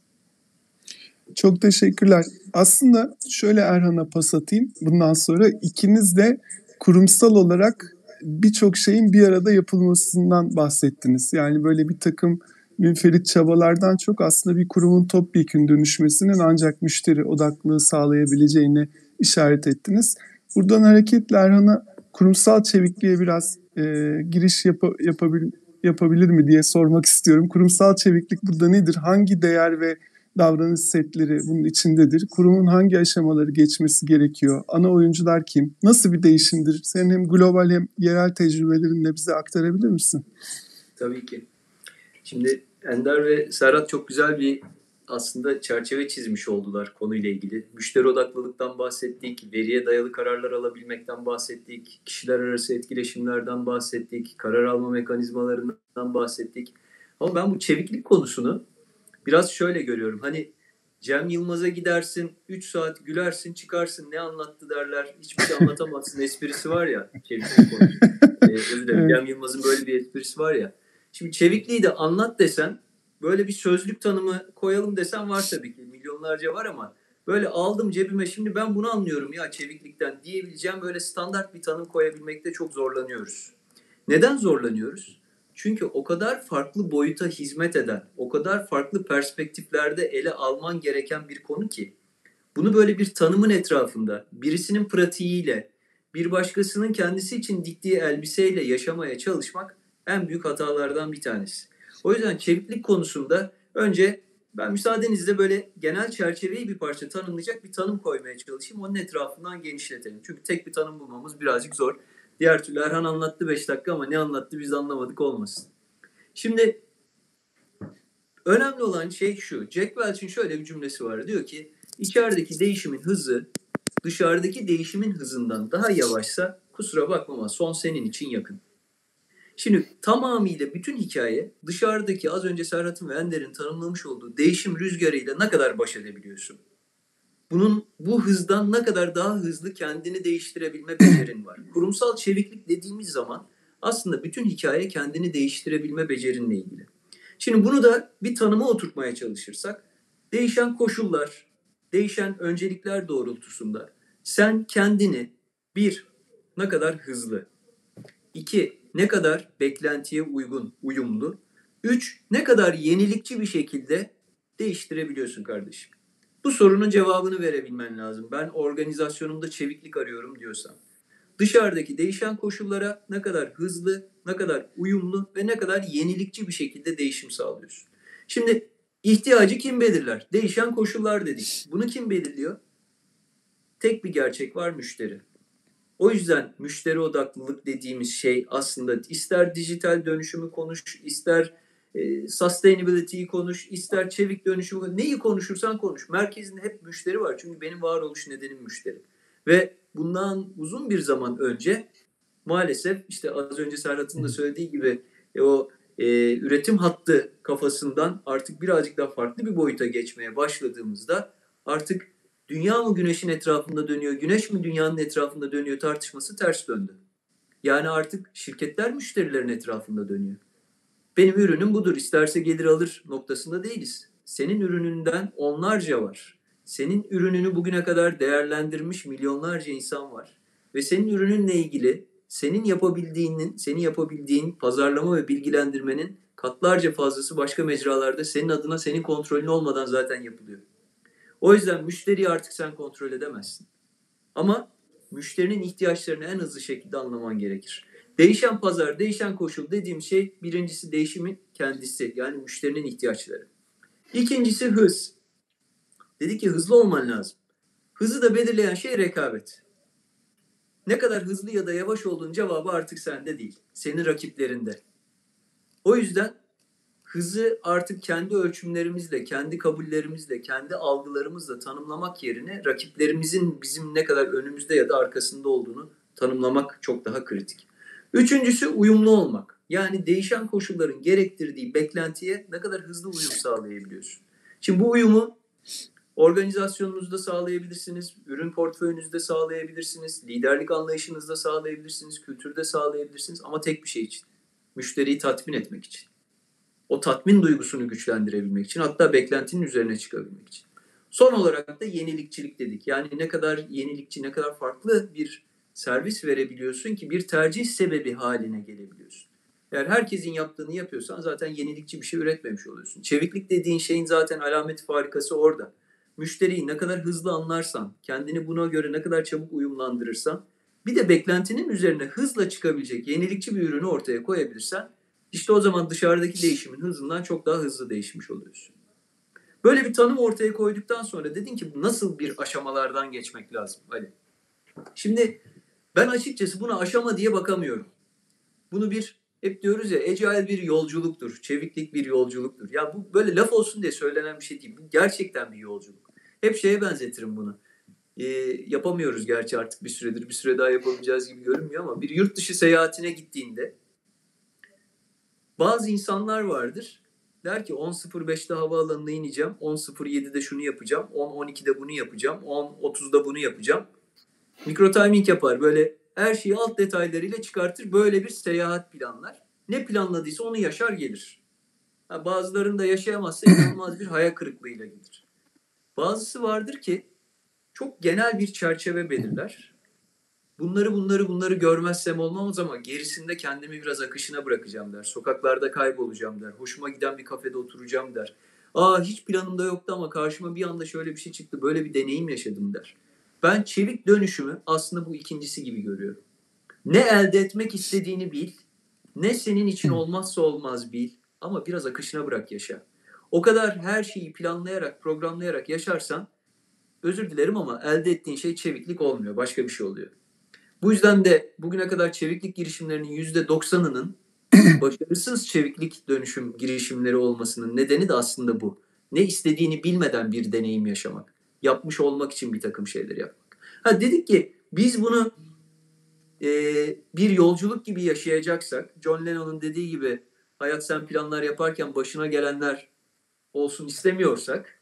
[SPEAKER 5] Çok teşekkürler. Aslında şöyle Erhan'a pas atayım. Bundan sonra ikiniz de kurumsal olarak birçok şeyin bir arada yapılmasından bahsettiniz. Yani böyle bir takım münferit çabalardan çok aslında bir kurumun topyekün dönüşmesinin ancak müşteri odaklılığı sağlayabileceğini işaret ettiniz. Buradan hareketle Erhan'a kurumsal çevikliğe biraz e, giriş yap yapabil yapabilir mi diye sormak istiyorum. Kurumsal çeviklik burada nedir? Hangi değer ve davranış setleri bunun içindedir. Kurumun hangi aşamaları geçmesi gerekiyor? Ana oyuncular kim? Nasıl bir değişimdir? Senin hem global hem yerel tecrübelerini de bize aktarabilir misin?
[SPEAKER 2] Tabii ki. Şimdi Ender ve Serhat çok güzel bir aslında çerçeve çizmiş oldular konuyla ilgili. Müşteri odaklılıktan bahsettik, veriye dayalı kararlar alabilmekten bahsettik, kişiler arası etkileşimlerden bahsettik, karar alma mekanizmalarından bahsettik. Ama ben bu çeviklik konusunu biraz şöyle görüyorum. Hani Cem Yılmaz'a gidersin, üç saat gülersin, çıkarsın, ne anlattı derler, hiçbir şey anlatamazsın esprisi var ya çeviklik konusu. Ee, özür dilerim, Cem Yılmaz'ın böyle bir esprisi var ya. Şimdi çevikliği de anlat desen, böyle bir sözlük tanımı koyalım desen var tabii ki. Milyonlarca var ama böyle aldım cebime, şimdi ben bunu anlıyorum ya çeviklikten diyebileceğim böyle standart bir tanım koyabilmekte çok zorlanıyoruz. Neden zorlanıyoruz? Çünkü o kadar farklı boyuta hizmet eden, o kadar farklı perspektiflerde ele alman gereken bir konu ki bunu böyle bir tanımın etrafında birisinin pratiğiyle, bir başkasının kendisi için diktiği elbiseyle yaşamaya çalışmak en büyük hatalardan bir tanesi. O yüzden çeviklik konusunda önce ben müsaadenizle böyle genel çerçeveyi bir parça tanımlayacak bir tanım koymaya çalışayım. Onun etrafından genişletelim. Çünkü tek bir tanım bulmamız birazcık zor. Diğer türlü Erhan anlattı beş dakika ama ne anlattı biz anlamadık olmasın. Şimdi önemli olan şey şu. Jack Welch'in şöyle bir cümlesi var. Diyor ki içerideki değişimin hızı dışarıdaki değişimin hızından daha yavaşsa kusura bakma ama son senin için yakın. Şimdi tamamıyla bütün hikaye dışarıdaki az önce Serhat'ın ve Ender'in tanımlamış olduğu değişim rüzgarıyla ne kadar baş edebiliyorsun? Bunun bu hızdan ne kadar daha hızlı kendini değiştirebilme becerin var. Kurumsal çeviklik dediğimiz zaman aslında bütün hikaye kendini değiştirebilme becerinle ilgili. Şimdi bunu da bir tanıma oturtmaya çalışırsak değişen koşullar, değişen öncelikler doğrultusunda sen kendini bir, ne kadar hızlı, iki, ne kadar beklentiye uygun, uyumlu, üç, ne kadar yenilikçi bir şekilde değiştirebiliyorsun kardeşim. Bu sorunun cevabını verebilmen lazım. Ben organizasyonumda çeviklik arıyorum diyorsam. Dışarıdaki değişen koşullara ne kadar hızlı, ne kadar uyumlu ve ne kadar yenilikçi bir şekilde değişim sağlıyorsun. Şimdi ihtiyacı kim belirler? Değişen koşullar dedik. Bunu kim belirliyor? Tek bir gerçek var, müşteri. O yüzden müşteri odaklılık dediğimiz şey aslında ister dijital dönüşümü konuş, ister e, sustainability'yi konuş, ister çevik dönüşümü konuş, neyi konuşursan konuş. Merkezinde hep müşteri var. Çünkü benim varoluş nedenim müşteri. Ve bundan uzun bir zaman önce maalesef işte az önce Serhat'ın da söylediği gibi e, o e, üretim hattı kafasından artık birazcık daha farklı bir boyuta geçmeye başladığımızda artık dünya mı güneşin etrafında dönüyor, güneş mi dünyanın etrafında dönüyor tartışması ters döndü. Yani artık şirketler müşterilerin etrafında dönüyor. Benim ürünüm budur, isterse gelir alır noktasında değiliz. Senin ürününden onlarca var. Senin ürününü bugüne kadar değerlendirmiş milyonlarca insan var. Ve senin ürününle ilgili senin yapabildiğinin, senin yapabildiğin pazarlama ve bilgilendirmenin katlarca fazlası başka mecralarda senin adına, senin kontrolün olmadan zaten yapılıyor. O yüzden müşteriyi artık sen kontrol edemezsin. Ama müşterinin ihtiyaçlarını en hızlı şekilde anlaman gerekir. Değişen pazar, değişen koşul dediğim şey birincisi değişimin kendisi. Yani müşterinin ihtiyaçları. İkincisi hız. Dedi ki hızlı olman lazım. Hızı da belirleyen şey rekabet. Ne kadar hızlı ya da yavaş olduğun cevabı artık sende değil. Senin rakiplerinde. O yüzden hızı artık kendi ölçümlerimizle, kendi kabullerimizle, kendi algılarımızla tanımlamak yerine rakiplerimizin bizim ne kadar önümüzde ya da arkasında olduğunu tanımlamak çok daha kritik. Üçüncüsü uyumlu olmak. Yani değişen koşulların gerektirdiği beklentiye ne kadar hızlı uyum sağlayabiliyorsun. Şimdi bu uyumu organizasyonunuzda sağlayabilirsiniz, ürün portföyünüzde sağlayabilirsiniz, liderlik anlayışınızda sağlayabilirsiniz, kültürde sağlayabilirsiniz ama tek bir şey için. Müşteriyi tatmin etmek için. O tatmin duygusunu güçlendirebilmek için, hatta beklentinin üzerine çıkabilmek için. Son olarak da yenilikçilik dedik. Yani ne kadar yenilikçi, ne kadar farklı bir servis verebiliyorsun ki bir tercih sebebi haline gelebiliyorsun. Eğer herkesin yaptığını yapıyorsan zaten yenilikçi bir şey üretmemiş oluyorsun. Çeviklik dediğin şeyin zaten alameti farikası orada. Müşteriyi ne kadar hızlı anlarsan, kendini buna göre ne kadar çabuk uyumlandırırsan, bir de beklentinin üzerine hızla çıkabilecek yenilikçi bir ürünü ortaya koyabilirsen, İşte o zaman dışarıdaki değişimin hızından çok daha hızlı değişmiş oluyorsun. Böyle bir tanım ortaya koyduktan sonra dedin ki nasıl bir aşamalardan geçmek lazım Ali? Şimdi ben açıkçası buna aşama diye bakamıyorum. Bunu bir, hep diyoruz ya, agile bir yolculuktur, çeviklik bir yolculuktur. Ya bu böyle laf olsun diye söylenen bir şey değil. Bu gerçekten bir yolculuk. Hep şeye benzetirim bunu. Ee, yapamıyoruz gerçi artık bir süredir. Bir süre daha yapabileceğiz gibi görünmüyor ama bir yurt dışı seyahatine gittiğinde bazı insanlar vardır. Der ki on sıfır beşte havaalanına ineceğim. on sıfır yedide şunu yapacağım. on on ikide bunu yapacağım. on otuzda bunu yapacağım. Mikro timing yapar. Böyle her şeyi alt detaylarıyla çıkartır. Böyle bir seyahat planlar. Ne planladıysa onu yaşar gelir. Ha, bazılarını da yaşayamazsa inanılmaz bir hayal kırıklığıyla gelir. Bazısı vardır ki çok genel bir çerçeve belirler. Bunları bunları bunları görmezsem olmaz ama gerisinde kendimi biraz akışına bırakacağım der. Sokaklarda kaybolacağım der. Hoşuma giden bir kafede oturacağım der. Aa hiç planımda yoktu ama karşıma bir anda şöyle bir şey çıktı. Böyle bir deneyim yaşadım der. Ben çevik dönüşümü aslında bu ikincisi gibi görüyorum. Ne elde etmek istediğini bil, ne senin için olmazsa olmaz bil ama biraz akışına bırak yaşa. O kadar her şeyi planlayarak, programlayarak yaşarsan, özür dilerim ama elde ettiğin şey çeviklik olmuyor, başka bir şey oluyor. Bu yüzden de bugüne kadar çeviklik girişimlerinin yüzde doksanının başarısız çeviklik dönüşüm girişimleri olmasının nedeni de aslında bu. Ne istediğini bilmeden bir deneyim yaşamak. Yapmış olmak için bir takım şeyler yapmak. Ha dedik ki biz bunu e, bir yolculuk gibi yaşayacaksak, John Lennon'un dediği gibi hayat sen planlar yaparken başına gelenler olsun istemiyorsak,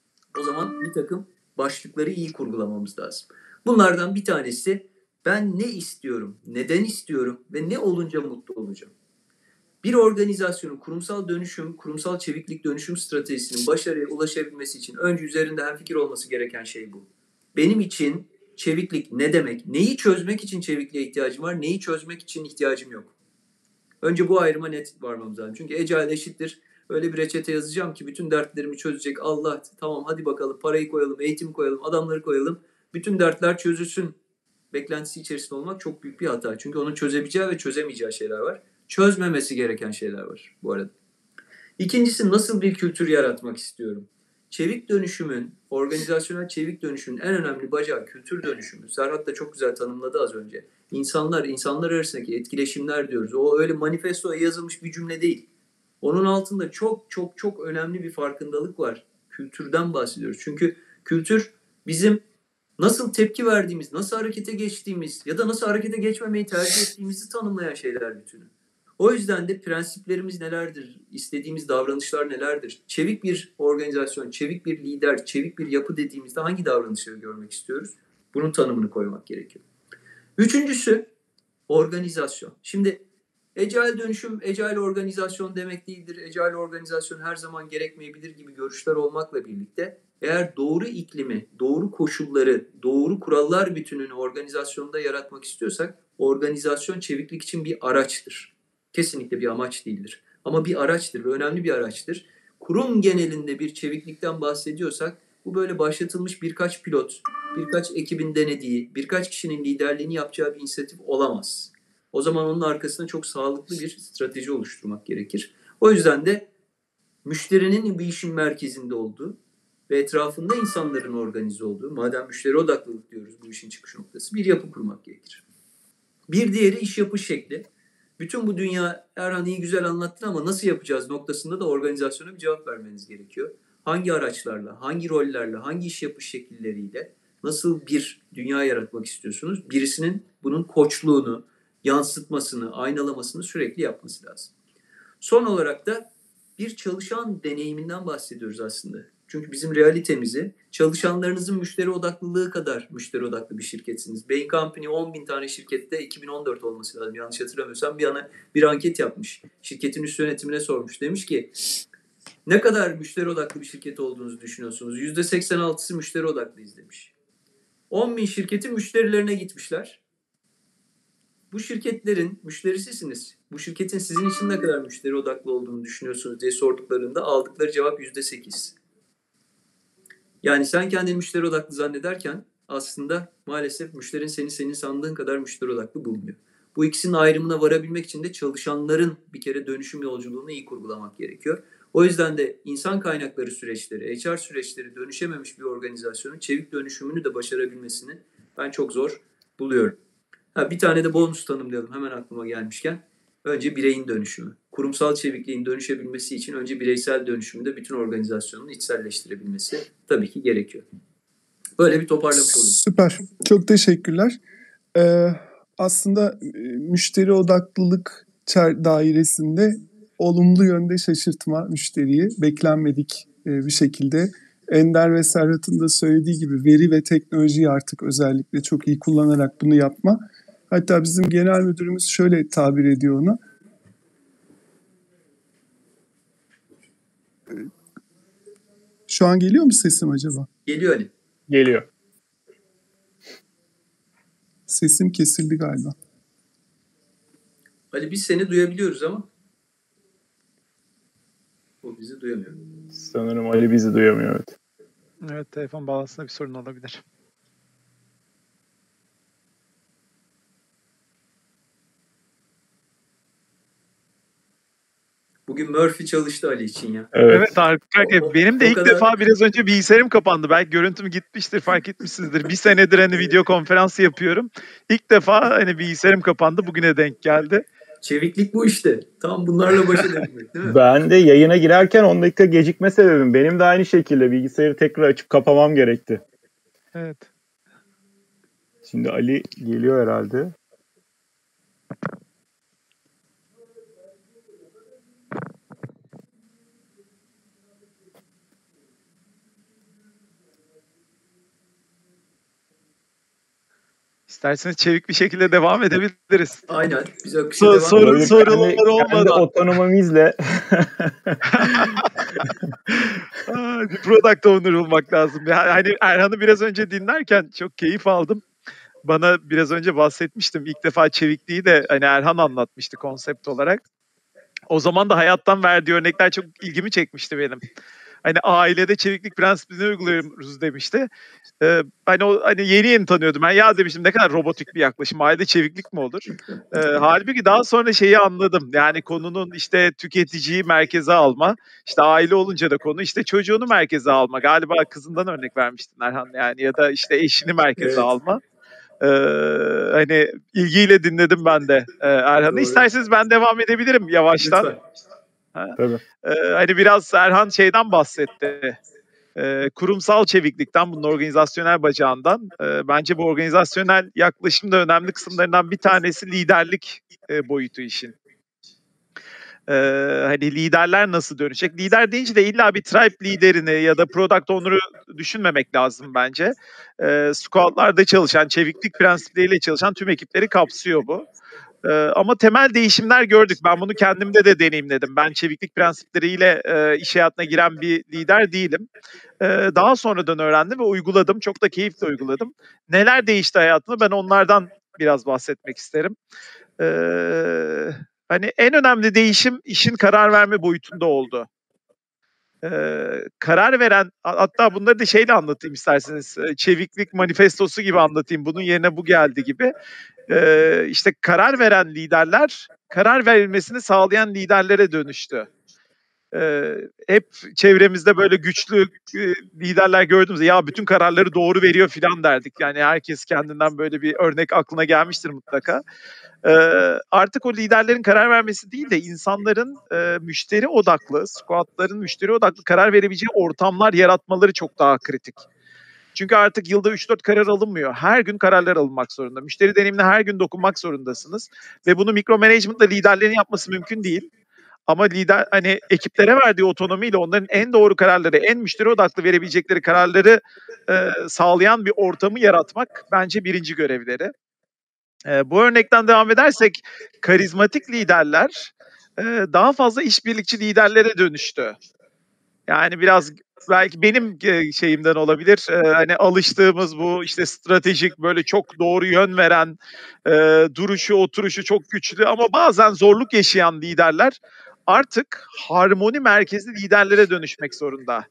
[SPEAKER 2] o zaman bir takım başlıkları iyi kurgulamamız lazım. Bunlardan bir tanesi ben ne istiyorum, neden istiyorum ve ne olunca mutlu olacağım. Bir organizasyonun kurumsal dönüşüm, kurumsal çeviklik dönüşüm stratejisinin başarıya ulaşabilmesi için önce üzerinde hemfikir olması gereken şey bu. Benim için çeviklik ne demek? Neyi çözmek için çevikliğe ihtiyacım var? Neyi çözmek için ihtiyacım yok? Önce bu ayrıma net varmamız lazım. Çünkü agile eşittir. Öyle bir reçete yazacağım ki bütün dertlerimi çözecek. Allah tamam hadi bakalım parayı koyalım, eğitim koyalım, adamları koyalım. Bütün dertler çözülsün beklentisi içerisinde olmak çok büyük bir hata. Çünkü onun çözebileceği ve çözemeyeceği şeyler var. Çözmemesi gereken şeyler var bu arada. İkincisi nasıl bir kültür yaratmak istiyorum? Çevik dönüşümün, organizasyonel çevik dönüşümün en önemli bacağı kültür dönüşümü. Serhat da çok güzel tanımladı az önce. İnsanlar, insanlar arasındaki etkileşimler diyoruz. O öyle manifestoya yazılmış bir cümle değil. Onun altında çok çok çok önemli bir farkındalık var. Kültürden bahsediyoruz. Çünkü kültür bizim nasıl tepki verdiğimiz, nasıl harekete geçtiğimiz ya da nasıl harekete geçmemeyi tercih ettiğimizi tanımlayan şeyler bütünü. O yüzden de prensiplerimiz nelerdir, istediğimiz davranışlar nelerdir? Çevik bir organizasyon, çevik bir lider, çevik bir yapı dediğimizde hangi davranışları görmek istiyoruz? Bunun tanımını koymak gerekiyor. Üçüncüsü organizasyon. Şimdi agile dönüşüm, agile organizasyon demek değildir. Agile organizasyon her zaman gerekmeyebilir gibi görüşler olmakla birlikte eğer doğru iklimi, doğru koşulları, doğru kurallar bütününü organizasyonda yaratmak istiyorsak organizasyon çeviklik için bir araçtır. Kesinlikle bir amaç değildir. Ama bir araçtır ve önemli bir araçtır. Kurum genelinde bir çeviklikten bahsediyorsak bu böyle başlatılmış birkaç pilot, birkaç ekibin denediği, birkaç kişinin liderliğini yapacağı bir inisiyatif olamaz. O zaman onun arkasında çok sağlıklı bir strateji oluşturmak gerekir. O yüzden de müşterinin bir işin merkezinde olduğu ve etrafında insanların organize olduğu, madem müşteri odaklılık diyoruz bu işin çıkış noktası, bir yapı kurmak gerekir. Bir diğeri iş yapış şekli. Bütün bu dünya Erhan iyi güzel anlattın ama nasıl yapacağız noktasında da organizasyona bir cevap vermeniz gerekiyor. Hangi araçlarla, hangi rollerle, hangi iş yapış şekilleriyle nasıl bir dünya yaratmak istiyorsunuz? Birisinin bunun koçluğunu, yansıtmasını, aynalamasını sürekli yapması lazım. Son olarak da bir çalışan deneyiminden bahsediyoruz aslında. Çünkü bizim realitemizi çalışanlarınızın müşteri odaklılığı kadar müşteri odaklı bir şirketsiniz. Bain Company on bin tane şirkette iki bin on dört olması lazım. Yanlış hatırlamıyorsam bir ana bir anket yapmış. Şirketin üst yönetimine sormuş. Demiş ki ne kadar müşteri odaklı bir şirket olduğunuzu düşünüyorsunuz? yüzde seksen altısı müşteri odaklıyız demiş. on bin şirketin müşterilerine gitmişler. Bu şirketlerin müşterisisiniz. Bu şirketin sizin için ne kadar müşteri odaklı olduğunu düşünüyorsunuz diye sorduklarında aldıkları cevap yüzde sekiz. Yani sen kendini müşteri odaklı zannederken aslında maalesef müşterin seni senin sandığın kadar müşteri odaklı bulmuyor. Bu ikisinin ayrımına varabilmek için de çalışanların bir kere dönüşüm yolculuğunu iyi kurgulamak gerekiyor. O yüzden de insan kaynakları süreçleri, H R süreçleri dönüşememiş bir organizasyonun çevik dönüşümünü de başarabilmesini ben çok zor buluyorum. Ha, bir tane de bonus tanımlayalım hemen aklıma gelmişken. Önce bireyin dönüşümü. Kurumsal çevikliğin dönüşebilmesi için önce bireysel dönüşümü de bütün organizasyonun içselleştirebilmesi tabii ki gerekiyor. Böyle bir toparlamış olayım.
[SPEAKER 5] Süper. Çok teşekkürler. Ee, aslında e, müşteri odaklılık dairesinde olumlu yönde şaşırtma müşteriyi beklenmedik e, bir şekilde. Ender ve Serhat'ın da söylediği gibi veri ve teknolojiyi artık özellikle çok iyi kullanarak bunu yapma. Hatta bizim genel müdürümüz şöyle tabir ediyor onu. Şu an geliyor mu sesim acaba?
[SPEAKER 2] Geliyor Ali.
[SPEAKER 6] Geliyor.
[SPEAKER 5] Sesim kesildi galiba.
[SPEAKER 2] Ali biz seni duyabiliyoruz ama o bizi duyamıyor.
[SPEAKER 6] Sanırım Ali bizi duyamıyor. Evet.
[SPEAKER 3] Evet, telefon bağlantısında bir sorun olabilir.
[SPEAKER 2] Bugün Murphy çalıştı Ali için ya.
[SPEAKER 6] Evet.
[SPEAKER 3] Evet arkadaşlar, benim de
[SPEAKER 2] o
[SPEAKER 3] ilk
[SPEAKER 2] kadar-
[SPEAKER 3] defa biraz önce bilgisayarım kapandı. Belki görüntüm gitmiştir, fark etmişsinizdir. Bir senedir hani video konferansı yapıyorum. İlk defa hani bilgisayarım kapandı. Bugüne denk geldi.
[SPEAKER 2] Çeviklik bu işte. Tam bunlarla baş edebilmek değil mi?
[SPEAKER 6] Ben de yayına girerken on dakika gecikme sebebim. Benim de aynı şekilde bilgisayarı tekrar açıp kapamam gerekti.
[SPEAKER 3] Evet.
[SPEAKER 6] Şimdi Ali geliyor herhalde.
[SPEAKER 3] İsterseniz çevik bir şekilde devam edebiliriz.
[SPEAKER 2] Aynen. Biz akışa
[SPEAKER 3] So-
[SPEAKER 2] devam
[SPEAKER 3] sorun-
[SPEAKER 2] edelim.
[SPEAKER 6] Böyle
[SPEAKER 3] sorular
[SPEAKER 6] kendi, kendi
[SPEAKER 3] olmadan.
[SPEAKER 6] otonomimizle
[SPEAKER 3] Aa, bir product owner olmak lazım. Yani hani Erhan'ı biraz önce dinlerken çok keyif aldım. Bana biraz önce bahsetmiştim. İlk defa çevikliği de hani Erhan anlatmıştı konsept olarak. O zaman da hayattan verdiği örnekler çok ilgimi çekmişti benim. Hani ailede çeviklik prensibini uyguluyoruz demişti. Ee, hani o hani yeni yeni tanıyordum. Ben ya demiştim ne kadar robotik bir yaklaşım. Ailede çeviklik mi olur? Ee, halbuki daha sonra şeyi anladım. Yani konunun işte tüketiciyi merkeze alma. İşte aile olunca da konu işte çocuğunu merkeze alma. Galiba kızından örnek vermiştin Erhan yani ya da işte eşini merkeze
[SPEAKER 2] Evet.
[SPEAKER 3] alma. Ee, hani ilgiyle dinledim ben de ee, Erhan'ı.
[SPEAKER 2] Doğru.
[SPEAKER 3] İsterseniz ben devam edebilirim yavaştan.
[SPEAKER 2] Lütfen.
[SPEAKER 6] tabii.
[SPEAKER 3] Ee, hani biraz Erhan şeyden bahsetti. Ee, kurumsal çeviklikten, bunun organizasyonel bacağından. Ee, bence bu organizasyonel yaklaşımda önemli kısımlarından bir tanesi liderlik e, boyutu işin. Ee, hani liderler nasıl dönecek? Lider deyince de illa bir tribe liderini ya da product owner'ı düşünmemek lazım bence. Ee, squad'larda çalışan, çeviklik prensipleriyle çalışan tüm ekipleri kapsıyor bu. Ee, ama temel değişimler gördük. Ben bunu kendimde de deneyimledim. Ben çeviklik prensipleriyle e, iş hayatına giren bir lider değilim. Ee, daha sonradan öğrendim ve uyguladım. Çok da keyifle uyguladım. Neler değişti hayatımda? Ben onlardan biraz bahsetmek isterim. Ee, hani en önemli değişim işin karar verme boyutunda oldu. Ee, karar veren, hatta bunları da şeyle anlatayım isterseniz. Çeviklik manifestosu gibi anlatayım. Bunun yerine bu geldi gibi. Ee, işte karar veren liderler, karar verilmesini sağlayan liderlere dönüştü. Ee, hep çevremizde böyle güçlü e, liderler gördüğümüzde ya bütün kararları doğru veriyor filan derdik. Yani herkes kendinden böyle bir örnek aklına gelmiştir mutlaka. Ee, artık o liderlerin karar vermesi değil de insanların e, müşteri odaklı, squadların müşteri odaklı karar verebileceği ortamlar yaratmaları çok daha kritik. Çünkü artık yılda üç dört karar alınmıyor. Her gün kararlar alınmak zorunda. Müşteri deneyimine her gün dokunmak zorundasınız. Ve bunu mikro management'la liderlerin yapması mümkün değil. Ama lider hani ekiplere verdiği otonomiyle onların en doğru kararları, en müşteri odaklı verebilecekleri kararları e, sağlayan bir ortamı yaratmak bence birinci görevleri. E, bu örnekten devam edersek karizmatik liderler e, daha fazla işbirlikçi liderlere dönüştü. Yani biraz belki benim e, şeyimden olabilir. E, hani alıştığımız bu işte stratejik böyle çok doğru yön veren e, duruşu, oturuşu çok güçlü ama bazen zorluk yaşayan liderler artık harmoni merkezli liderlere dönüşmek zorunda.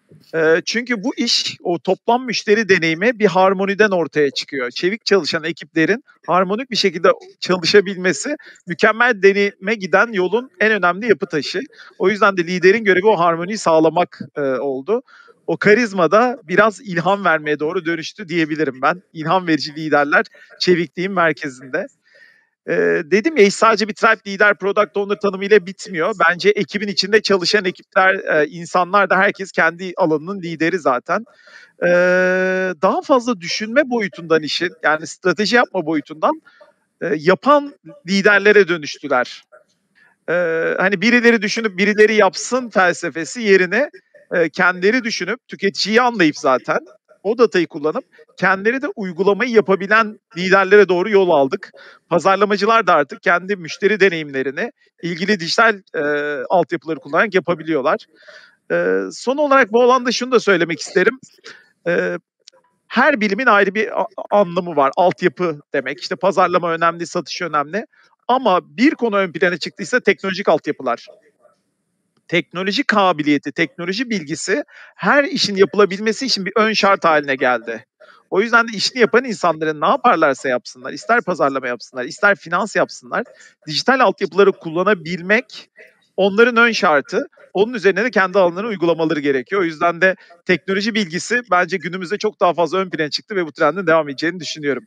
[SPEAKER 3] E, çünkü bu iş, o toplam müşteri deneyimi bir harmoniden ortaya çıkıyor. Çevik çalışan ekiplerin harmonik bir şekilde çalışabilmesi mükemmel deneyime giden yolun en önemli yapı taşı. O yüzden de liderin görevi o harmoniyi sağlamak e, oldu. O karizma da biraz ilham vermeye doğru dönüştü diyebilirim ben. İlham verici liderler çevikliğin merkezinde. Ee, dedim ya, iş sadece bir tribe lider, product owner tanımıyla bitmiyor. Bence ekibin içinde çalışan ekipler, e, insanlar da herkes kendi alanının lideri zaten. Ee, daha fazla düşünme boyutundan işin, yani strateji yapma boyutundan e, yapan liderlere dönüştüler. Ee, hani birileri düşünüp birileri yapsın felsefesi yerine e, kendileri düşünüp tüketiciyi anlayıp zaten o datayı kullanıp kendileri de uygulamayı yapabilen liderlere doğru yol aldık. Pazarlamacılar da artık kendi müşteri deneyimlerini ilgili dijital e, altyapıları kullanarak yapabiliyorlar. E, son olarak bu alanda şunu da söylemek isterim. E, her bilimin ayrı bir a- anlamı var. Altyapı demek. İşte pazarlama önemli, satış önemli. Ama bir konu ön plana çıktıysa teknolojik altyapılar. Teknoloji kabiliyeti, teknoloji bilgisi her işin yapılabilmesi için bir ön şart haline geldi. O yüzden de işini yapan insanların ne yaparlarsa yapsınlar, ister pazarlama yapsınlar, ister finans yapsınlar, dijital altyapıları kullanabilmek onların ön şartı. Onun üzerine de kendi alanlarını uygulamaları gerekiyor. O yüzden de teknoloji bilgisi bence günümüzde çok daha fazla ön plana çıktı ve bu trendin devam edeceğini düşünüyorum.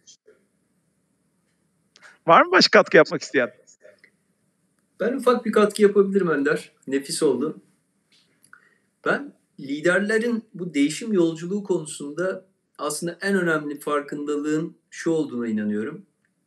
[SPEAKER 3] Var mı başka katkı yapmak isteyen?
[SPEAKER 2] Ben ufak bir katkı yapabilirim Önder. Nefis oldu. Ben liderlerin bu değişim yolculuğu konusunda aslında en önemli farkındalığın şu olduğuna inanıyorum.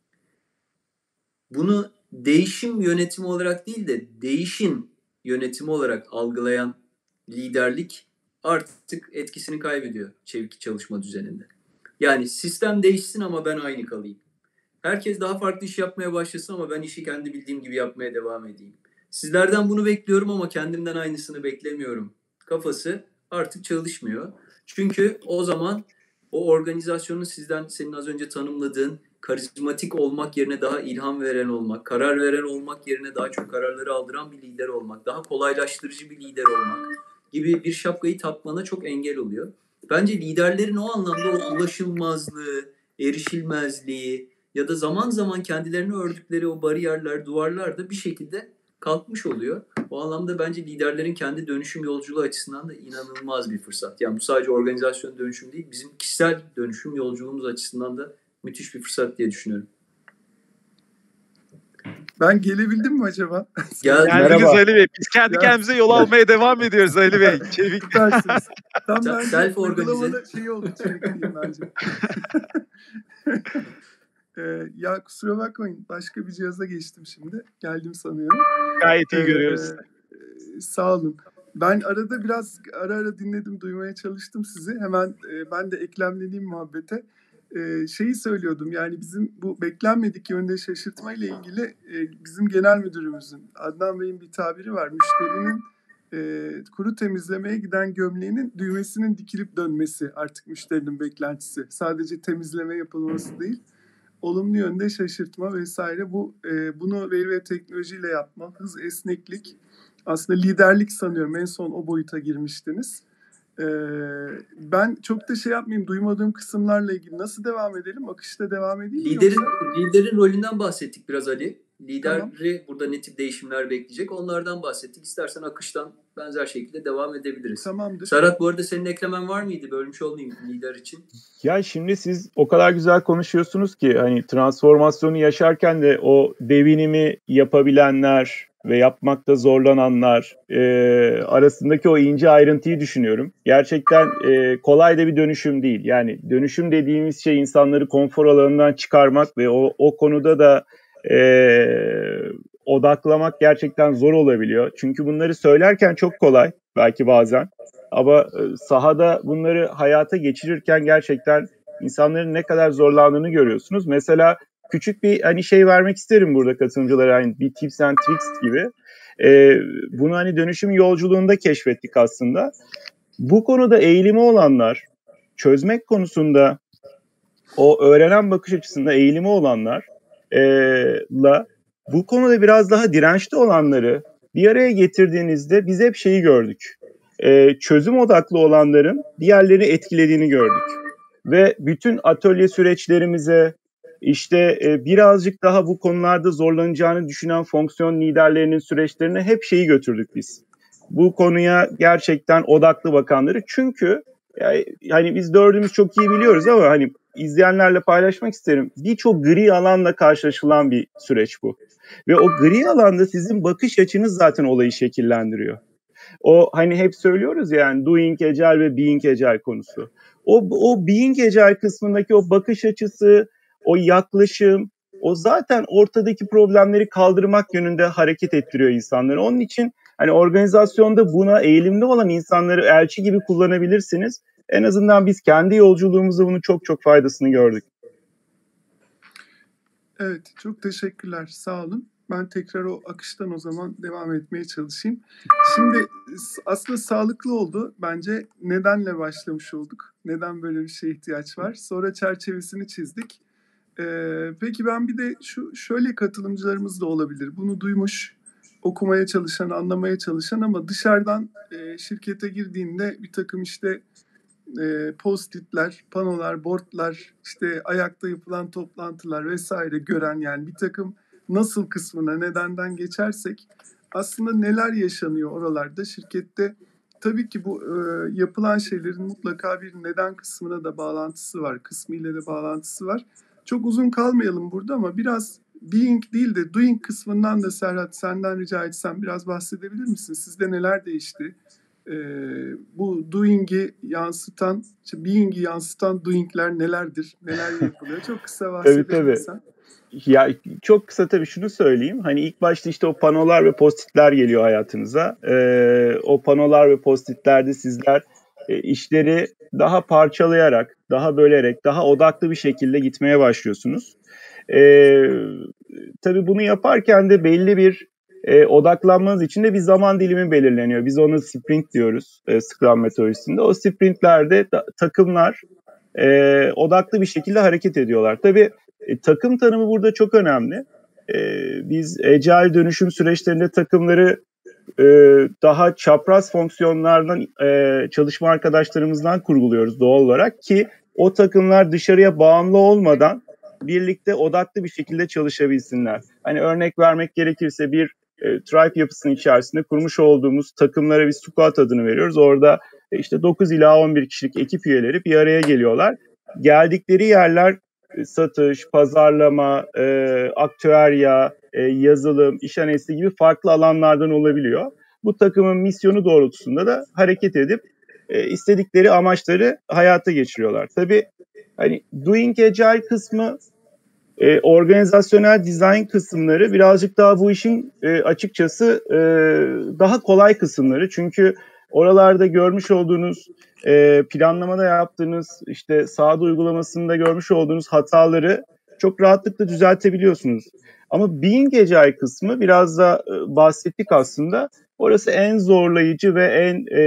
[SPEAKER 2] Bunu değişim yönetimi olarak değil de değişim yönetimi olarak algılayan liderlik artık etkisini kaybediyor çevik çalışma düzeninde. Yani sistem değişsin ama ben aynı kalayım. Herkes daha farklı iş yapmaya başlasın ama ben işi kendi bildiğim gibi yapmaya devam edeyim. Sizlerden bunu bekliyorum ama kendimden aynısını beklemiyorum kafası artık çalışmıyor. Çünkü o zaman o organizasyonun sizden, senin az önce tanımladığın karizmatik olmak yerine daha ilham veren olmak, karar veren olmak yerine daha çok kararları aldıran bir lider olmak, daha kolaylaştırıcı bir lider olmak gibi bir şapkayı takmana çok engel oluyor. Bence liderlerin o anlamda o ulaşılmazlığı, erişilmezliği ya da zaman zaman kendilerini ördükleri o bariyerler, duvarlar da bir şekilde kalkmış oluyor. O anlamda bence liderlerin kendi dönüşüm yolculuğu açısından da inanılmaz bir fırsat. Yani bu sadece organizasyon dönüşüm değil, bizim kişisel dönüşüm yolculuğumuz açısından da müthiş bir fırsat diye düşünüyorum.
[SPEAKER 5] Ben gelebildim mi acaba?
[SPEAKER 2] Gel,
[SPEAKER 3] Geldiniz Ali Bey. Biz kendi
[SPEAKER 5] Ya.
[SPEAKER 3] kendimize yol almaya devam ediyoruz Ali Bey. Çevik.
[SPEAKER 5] Süpersiniz. Tam
[SPEAKER 2] Sen
[SPEAKER 5] bence
[SPEAKER 2] self organize.
[SPEAKER 5] uygulamada şey oldu, çevikliyim bence. Ee, ya kusura bakmayın, başka bir cihaza geçtim şimdi. Geldim sanıyorum.
[SPEAKER 3] Gayet iyi
[SPEAKER 5] Ee,
[SPEAKER 3] görüyoruz.
[SPEAKER 5] e, sağ olun. Ben arada biraz ara ara dinledim, duymaya çalıştım sizi. Hemen e, ben de eklemleneyim muhabbete. E, şeyi söylüyordum, yani bizim bu beklenmedik yönde şaşırtma ile ilgili e, bizim genel müdürümüzün, Adnan Bey'in bir tabiri var. Müşterinin e, kuru temizlemeye giden gömleğinin düğmesinin dikilip dönmesi artık müşterinin beklentisi. Sadece temizleme yapılması değil. Olumlu yönde şaşırtma vesaire. Bu e, bunu veri ve teknolojiyle yapma, hız, esneklik, aslında liderlik sanıyorum. En son o boyuta girmiştiniz. E, ben çok da şey yapmayayım, duymadığım kısımlarla ilgili nasıl devam edelim? Akışta devam edeyim mi?
[SPEAKER 2] Liderin,
[SPEAKER 5] yoksa?
[SPEAKER 2] liderin rolünden bahsettik biraz Ali. Lideri
[SPEAKER 5] Tamam.
[SPEAKER 2] burada ne tip değişimler bekleyecek onlardan bahsettik. İstersen akıştan benzer şekilde devam edebiliriz.
[SPEAKER 5] Tamamdır.
[SPEAKER 2] Serhat, bu arada senin eklemen var mıydı? Bölmüş olmayayım lider için.
[SPEAKER 6] Ya şimdi siz o kadar güzel konuşuyorsunuz ki hani transformasyonu yaşarken de o devinimi yapabilenler ve yapmakta zorlananlar e, arasındaki o ince ayrıntıyı düşünüyorum. Gerçekten e, kolay da bir dönüşüm değil. Yani dönüşüm dediğimiz şey insanları konfor alanından çıkarmak ve o, o konuda da e, odaklamak gerçekten zor olabiliyor. Çünkü bunları söylerken çok kolay belki bazen. Ama e, sahada bunları hayata geçirirken gerçekten insanların ne kadar zorlandığını görüyorsunuz. Mesela küçük bir hani şey vermek isterim burada katılımcılara, yani bir tips and tricks gibi. Ee, bunu hani dönüşüm yolculuğunda keşfettik aslında. Bu konuda eğilimi olanlar, çözmek konusunda o öğrenen bakış açısında eğilimi olanlarla bu konuda biraz daha dirençli olanları bir araya getirdiğinizde biz hep şeyi gördük. e, çözüm odaklı olanların diğerleri etkilediğini gördük. Ve bütün atölye süreçlerimize işte e, birazcık daha bu konularda zorlanacağını düşünen fonksiyon liderlerinin süreçlerine hep şeyi götürdük biz. Bu konuya gerçekten odaklı bakanları, çünkü yani, hani biz dördümüz çok iyi biliyoruz ama hani izleyenlerle paylaşmak isterim. Birçok gri alanla karşılaşılan bir süreç bu. Ve o gri alanda sizin bakış açınız zaten olayı şekillendiriyor. O hani hep söylüyoruz ya, yani doing agile ve being agile konusu. O, o being agile kısmındaki o bakış açısı, o yaklaşım, o zaten ortadaki problemleri kaldırmak yönünde hareket ettiriyor insanları. Onun için hani organizasyonda buna eğilimli olan insanları elçi gibi kullanabilirsiniz. En azından biz kendi yolculuğumuzda bunun çok çok faydasını gördük.
[SPEAKER 5] Evet, çok teşekkürler. Sağ olun. Ben tekrar o akıştan o zaman devam etmeye çalışayım. Şimdi aslında sağlıklı oldu. Bence nedenle başlamış olduk. Neden böyle bir şeye ihtiyaç var? Sonra çerçevesini çizdik. Ee, peki ben bir de şu şöyle katılımcılarımız da olabilir. Bunu duymuş, okumaya çalışan, anlamaya çalışan ama dışarıdan e, şirkete girdiğinde bir takım işte e, post-itler, panolar, boardlar, işte ayakta yapılan toplantılar vesaire gören, yani bir takım nasıl kısmına, nedenden geçersek aslında neler yaşanıyor oralarda şirkette. Tabii ki bu e, yapılan şeylerin mutlaka bir neden kısmına da bağlantısı var, kısmıyla da bağlantısı var. Çok uzun kalmayalım burada ama biraz being değil de doing kısmından da Serhat senden rica etsem biraz bahsedebilir misin? Sizde neler değişti? Ee, bu doing'i yansıtan, işte being'i yansıtan doing'ler nelerdir? Neler yapılıyor? Çok kısa bahsedebilirsen.
[SPEAKER 6] Ya çok kısa tabii şunu söyleyeyim. Hani ilk başta işte o panolar ve postitler geliyor hayatınıza. Ee, o panolar ve postitlerde sizler e, işleri daha parçalayarak, daha bölerek, daha odaklı bir şekilde gitmeye başlıyorsunuz. Ee, tabii bunu yaparken de belli bir e, odaklanmanız için de bir zaman dilimi belirleniyor. Biz ona sprint diyoruz e, Scrum metodolojisinde. O sprintlerde da, takımlar e, odaklı bir şekilde hareket ediyorlar. Tabii e, takım tanımı burada çok önemli. E, biz agile dönüşüm süreçlerinde takımları e, daha çapraz fonksiyonlardan e, çalışma arkadaşlarımızdan kurguluyoruz doğal olarak ki o takımlar dışarıya bağımlı olmadan birlikte odaklı bir şekilde çalışabilsinler. Hani örnek vermek gerekirse bir e, tribe yapısının içerisinde kurmuş olduğumuz takımlara bir squad adını veriyoruz. Orada e, işte dokuz ila on bir kişilik ekip üyeleri bir araya geliyorlar. Geldikleri yerler e, satış, pazarlama, e, aktüerya, e, yazılım, iş analizi gibi farklı alanlardan olabiliyor. Bu takımın misyonu doğrultusunda da hareket edip e, istedikleri amaçları hayata geçiriyorlar. Tabii hani doing agile kısmı, e, organizasyonel design kısımları birazcık daha bu işin e, açıkçası e, daha kolay kısımları. Çünkü oralarda görmüş olduğunuz, e, planlamada yaptığınız, işte sahada uygulamasında görmüş olduğunuz hataları çok rahatlıkla düzeltebiliyorsunuz. Ama being agile kısmı biraz da e, bahsettik aslında. Orası en zorlayıcı ve en e,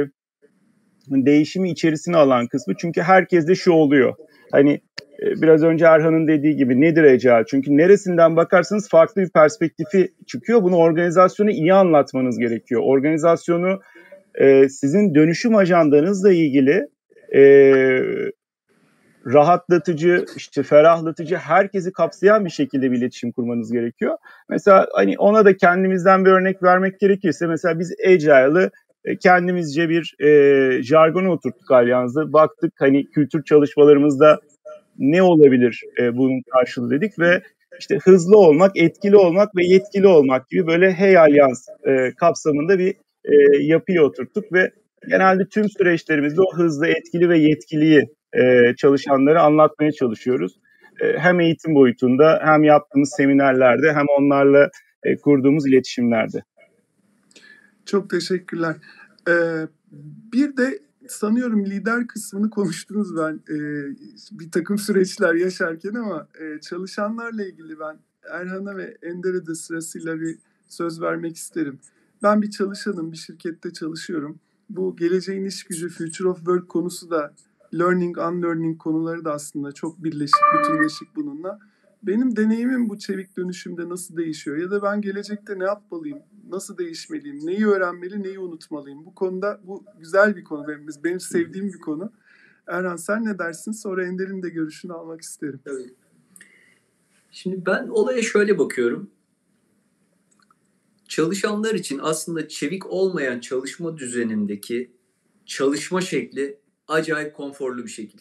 [SPEAKER 6] değişimi içerisine alan kısmı. Çünkü herkeste şu oluyor. Hani biraz önce Erhan'ın dediği gibi nedir agile? Çünkü neresinden bakarsanız farklı bir perspektifi çıkıyor. Bunu organizasyonu iyi anlatmanız gerekiyor. Organizasyonu e, sizin dönüşüm ajandanızla ilgili e, rahatlatıcı, işte ferahlatıcı, herkesi kapsayan bir şekilde bir iletişim kurmanız gerekiyor. Mesela hani ona da kendimizden bir örnek vermek gerekirse, mesela biz agile'ı kendimizce bir e, jargona oturttuk Allianz'da. Baktık hani kültür çalışmalarımızda ne olabilir e, bunun karşılığı dedik ve işte hızlı olmak, etkili olmak ve yetkili olmak gibi böyle Hey Alyans e, kapsamında bir e, yapıya oturttuk ve genelde tüm süreçlerimizde o hızlı, etkili ve yetkiliyi e, çalışanlara anlatmaya çalışıyoruz. E, hem eğitim boyutunda hem yaptığımız seminerlerde hem onlarla e, kurduğumuz iletişimlerde.
[SPEAKER 5] Çok teşekkürler. Ee, bir de sanıyorum lider kısmını konuştunuz ben e, bir takım süreçler yaşarken ama e, çalışanlarla ilgili ben Erhan'a ve Ender'e de sırasıyla bir söz vermek isterim. Ben bir çalışanım, bir şirkette çalışıyorum. Bu geleceğin iş gücü, future of work konusu da, learning, unlearning konuları da aslında çok birleşik, bütünleşik bununla. Benim deneyimim bu çevik dönüşümde nasıl değişiyor ya da ben gelecekte ne yapmalıyım? nasıl değişmeliyim, neyi öğrenmeli, neyi unutmalıyım? Bu konuda bu güzel bir konu, benim, benim sevdiğim bir konu. Erhan sen ne dersin? Sonra Ender'in de görüşünü almak isterim.
[SPEAKER 2] Tabii. Şimdi ben olaya şöyle bakıyorum. Çalışanlar için aslında çevik olmayan çalışma düzenindeki çalışma şekli acayip konforlu bir şekil.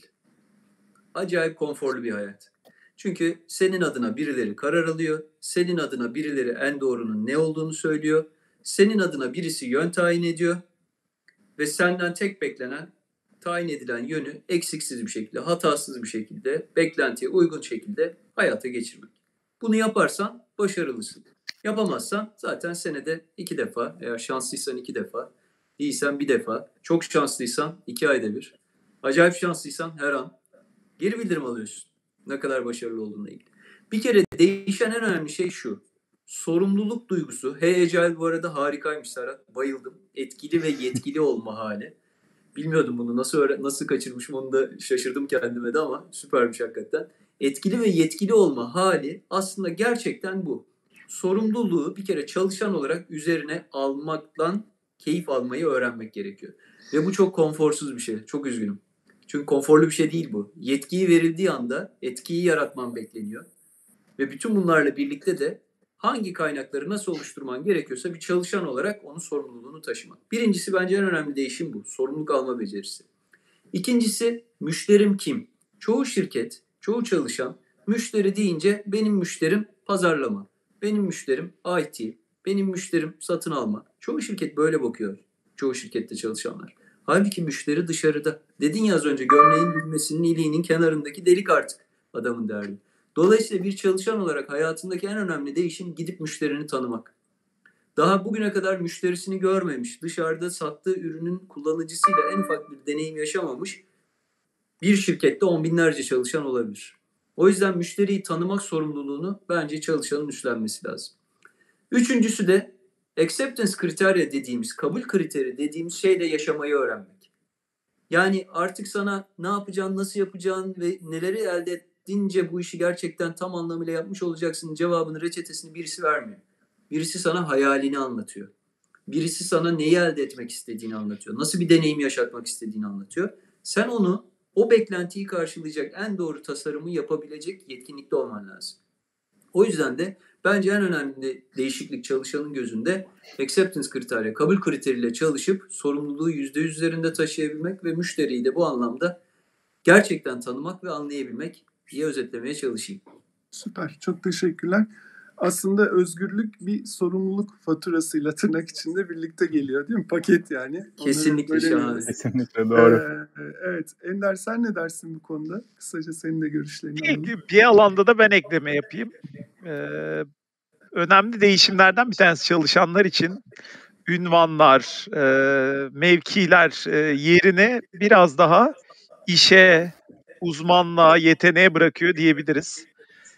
[SPEAKER 2] Acayip konforlu bir hayat. Çünkü senin adına birileri karar alıyor, senin adına birileri en doğrunun ne olduğunu söylüyor, senin adına birisi yön tayin ediyor ve senden tek beklenen, tayin edilen yönü eksiksiz bir şekilde, hatasız bir şekilde, beklentiye uygun şekilde hayata geçirmek. Bunu yaparsan başarılısın. Yapamazsan zaten senede iki defa, eğer şanslıysan iki defa, iyiysen bir defa, çok şanslıysan iki ayda bir, acayip şanslıysan her an geri bildirim alıyorsun. Ne kadar başarılı olduğuna ilgili. Bir kere değişen en önemli şey şu. Sorumluluk duygusu. Hey Agile bu arada harikaymış Serhat. Bayıldım. Etkili ve yetkili olma hali. Bilmiyordum bunu. Nasıl öğren- nasıl kaçırmışım onu da şaşırdım kendime de ama süpermiş hakikaten. Etkili ve yetkili olma hali aslında gerçekten bu. Sorumluluğu bir kere çalışan olarak üzerine almaktan keyif almayı öğrenmek gerekiyor. Ve bu çok konforsuz bir şey. Çok üzgünüm. Çünkü konforlu bir şey değil bu. Yetkiyi verildiği anda etkiyi yaratman bekleniyor. Ve bütün bunlarla birlikte de hangi kaynakları nasıl oluşturman gerekiyorsa bir çalışan olarak onun sorumluluğunu taşımak. Birincisi bence en önemli değişim bu. Sorumluluk alma becerisi. İkincisi müşterim kim? Çoğu şirket, çoğu çalışan müşteri deyince benim müşterim pazarlama, benim müşterim I T, benim müşterim satın alma. Çoğu şirket böyle bakıyor. Çoğu şirkette çalışanlar. Halbuki müşteri dışarıda. Dedin ya az önce gömleğin bükmesinin iliğinin kenarındaki delik artık adamın derdi. Dolayısıyla bir çalışan olarak hayatındaki en önemli değişim gidip müşterini tanımak. Daha bugüne kadar müşterisini görmemiş, dışarıda sattığı ürünün kullanıcısıyla en ufak bir deneyim yaşamamış bir şirkette on binlerce çalışan olabilir. O yüzden müşteriyi tanımak sorumluluğunu bence çalışanın üstlenmesi lazım. Üçüncüsü de acceptance kriterya dediğimiz, kabul kriteri dediğimiz şeyle yaşamayı öğrenmek. Yani artık sana ne yapacağın, nasıl yapacağın ve neleri elde ettiğince bu işi gerçekten tam anlamıyla yapmış olacaksın cevabını, reçetesini birisi vermiyor. Birisi sana hayalini anlatıyor. Birisi sana neyi elde etmek istediğini anlatıyor. Nasıl bir deneyim yaşatmak istediğini anlatıyor. Sen onu, o beklentiyi karşılayacak en doğru tasarımı yapabilecek yetkinlikte olman lazım. O yüzden de bence en önemli değişiklik çalışanın gözünde acceptance kriterya, kabul kriteriyle çalışıp sorumluluğu yüzde yüz üzerinde taşıyabilmek ve müşteriyi de bu anlamda gerçekten tanımak ve anlayabilmek diye özetlemeye çalışayım.
[SPEAKER 5] Süper, çok teşekkürler. Aslında özgürlük bir sorumluluk faturasıyla tırnak içinde birlikte geliyor değil mi? Paket yani.
[SPEAKER 2] Kesinlikle şahane.
[SPEAKER 6] Kesinlikle doğru.
[SPEAKER 5] Ee, evet. Ender sen ne dersin bu konuda? Kısaca senin de görüşlerini alalım.
[SPEAKER 3] Bir, bir alanda da ben ekleme yapayım. Ee, önemli değişimlerden bir tanesi çalışanlar için ünvanlar, e, mevkiler e, yerini biraz daha işe, uzmanlığa, yeteneğe bırakıyor diyebiliriz.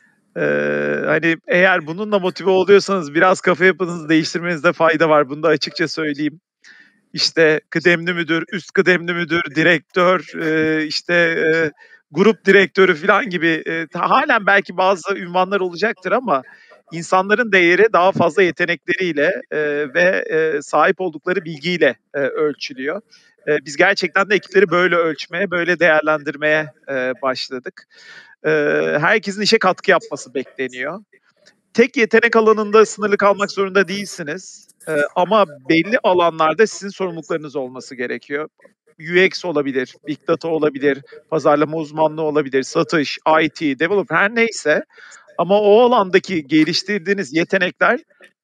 [SPEAKER 3] Ee, hani eğer bununla motive oluyorsanız biraz kafa yapınızı değiştirmenizde fayda var. Bunu da açıkça söyleyeyim. İşte kıdemli müdür, üst kıdemli müdür, direktör, e, işte e, grup direktörü falan gibi e, halen belki bazı ünvanlar olacaktır ama insanların değeri daha fazla yetenekleriyle e, ve e, sahip oldukları bilgiyle e, ölçülüyor. E, biz gerçekten de ekipleri böyle ölçmeye, böyle değerlendirmeye e, başladık. E, herkesin işe katkı yapması bekleniyor. Tek yetenek alanında sınırlı kalmak zorunda değilsiniz. Ee, ama belli alanlarda sizin sorumluluklarınız olması gerekiyor. U X olabilir, Big Data olabilir, pazarlama uzmanlığı olabilir, satış, I T, developer her neyse. Ama o alandaki geliştirdiğiniz yetenekler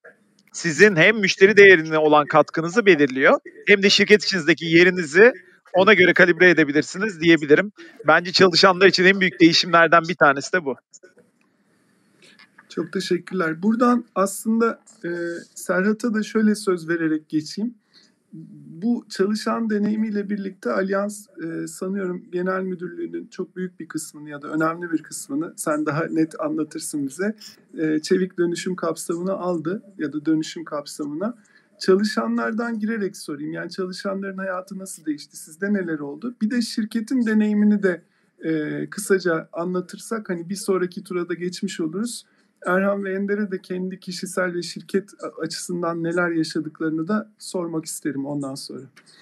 [SPEAKER 3] sizin hem müşteri değerine olan katkınızı belirliyor hem de şirket içinizdeki yerinizi ona göre kalibre edebilirsiniz diyebilirim. Bence çalışanlar için en büyük değişimlerden bir tanesi de bu.
[SPEAKER 5] Çok teşekkürler. Buradan aslında e, Serhat'a da şöyle söz vererek geçeyim. Bu çalışan deneyimiyle birlikte Alyans e, sanıyorum genel müdürlüğünün çok büyük bir kısmını ya da önemli bir kısmını sen daha net anlatırsın bize. E, çevik dönüşüm kapsamına aldı ya da dönüşüm kapsamına. Çalışanlardan girerek sorayım. Yani çalışanların hayatı nasıl değişti? Sizde neler oldu? Bir de şirketin deneyimini de e, kısaca anlatırsak hani bir sonraki tura da geçmiş oluruz. Erhan ve Ender'e de kendi kişisel ve şirket açısından neler yaşadıklarını da sormak isterim ondan sonra.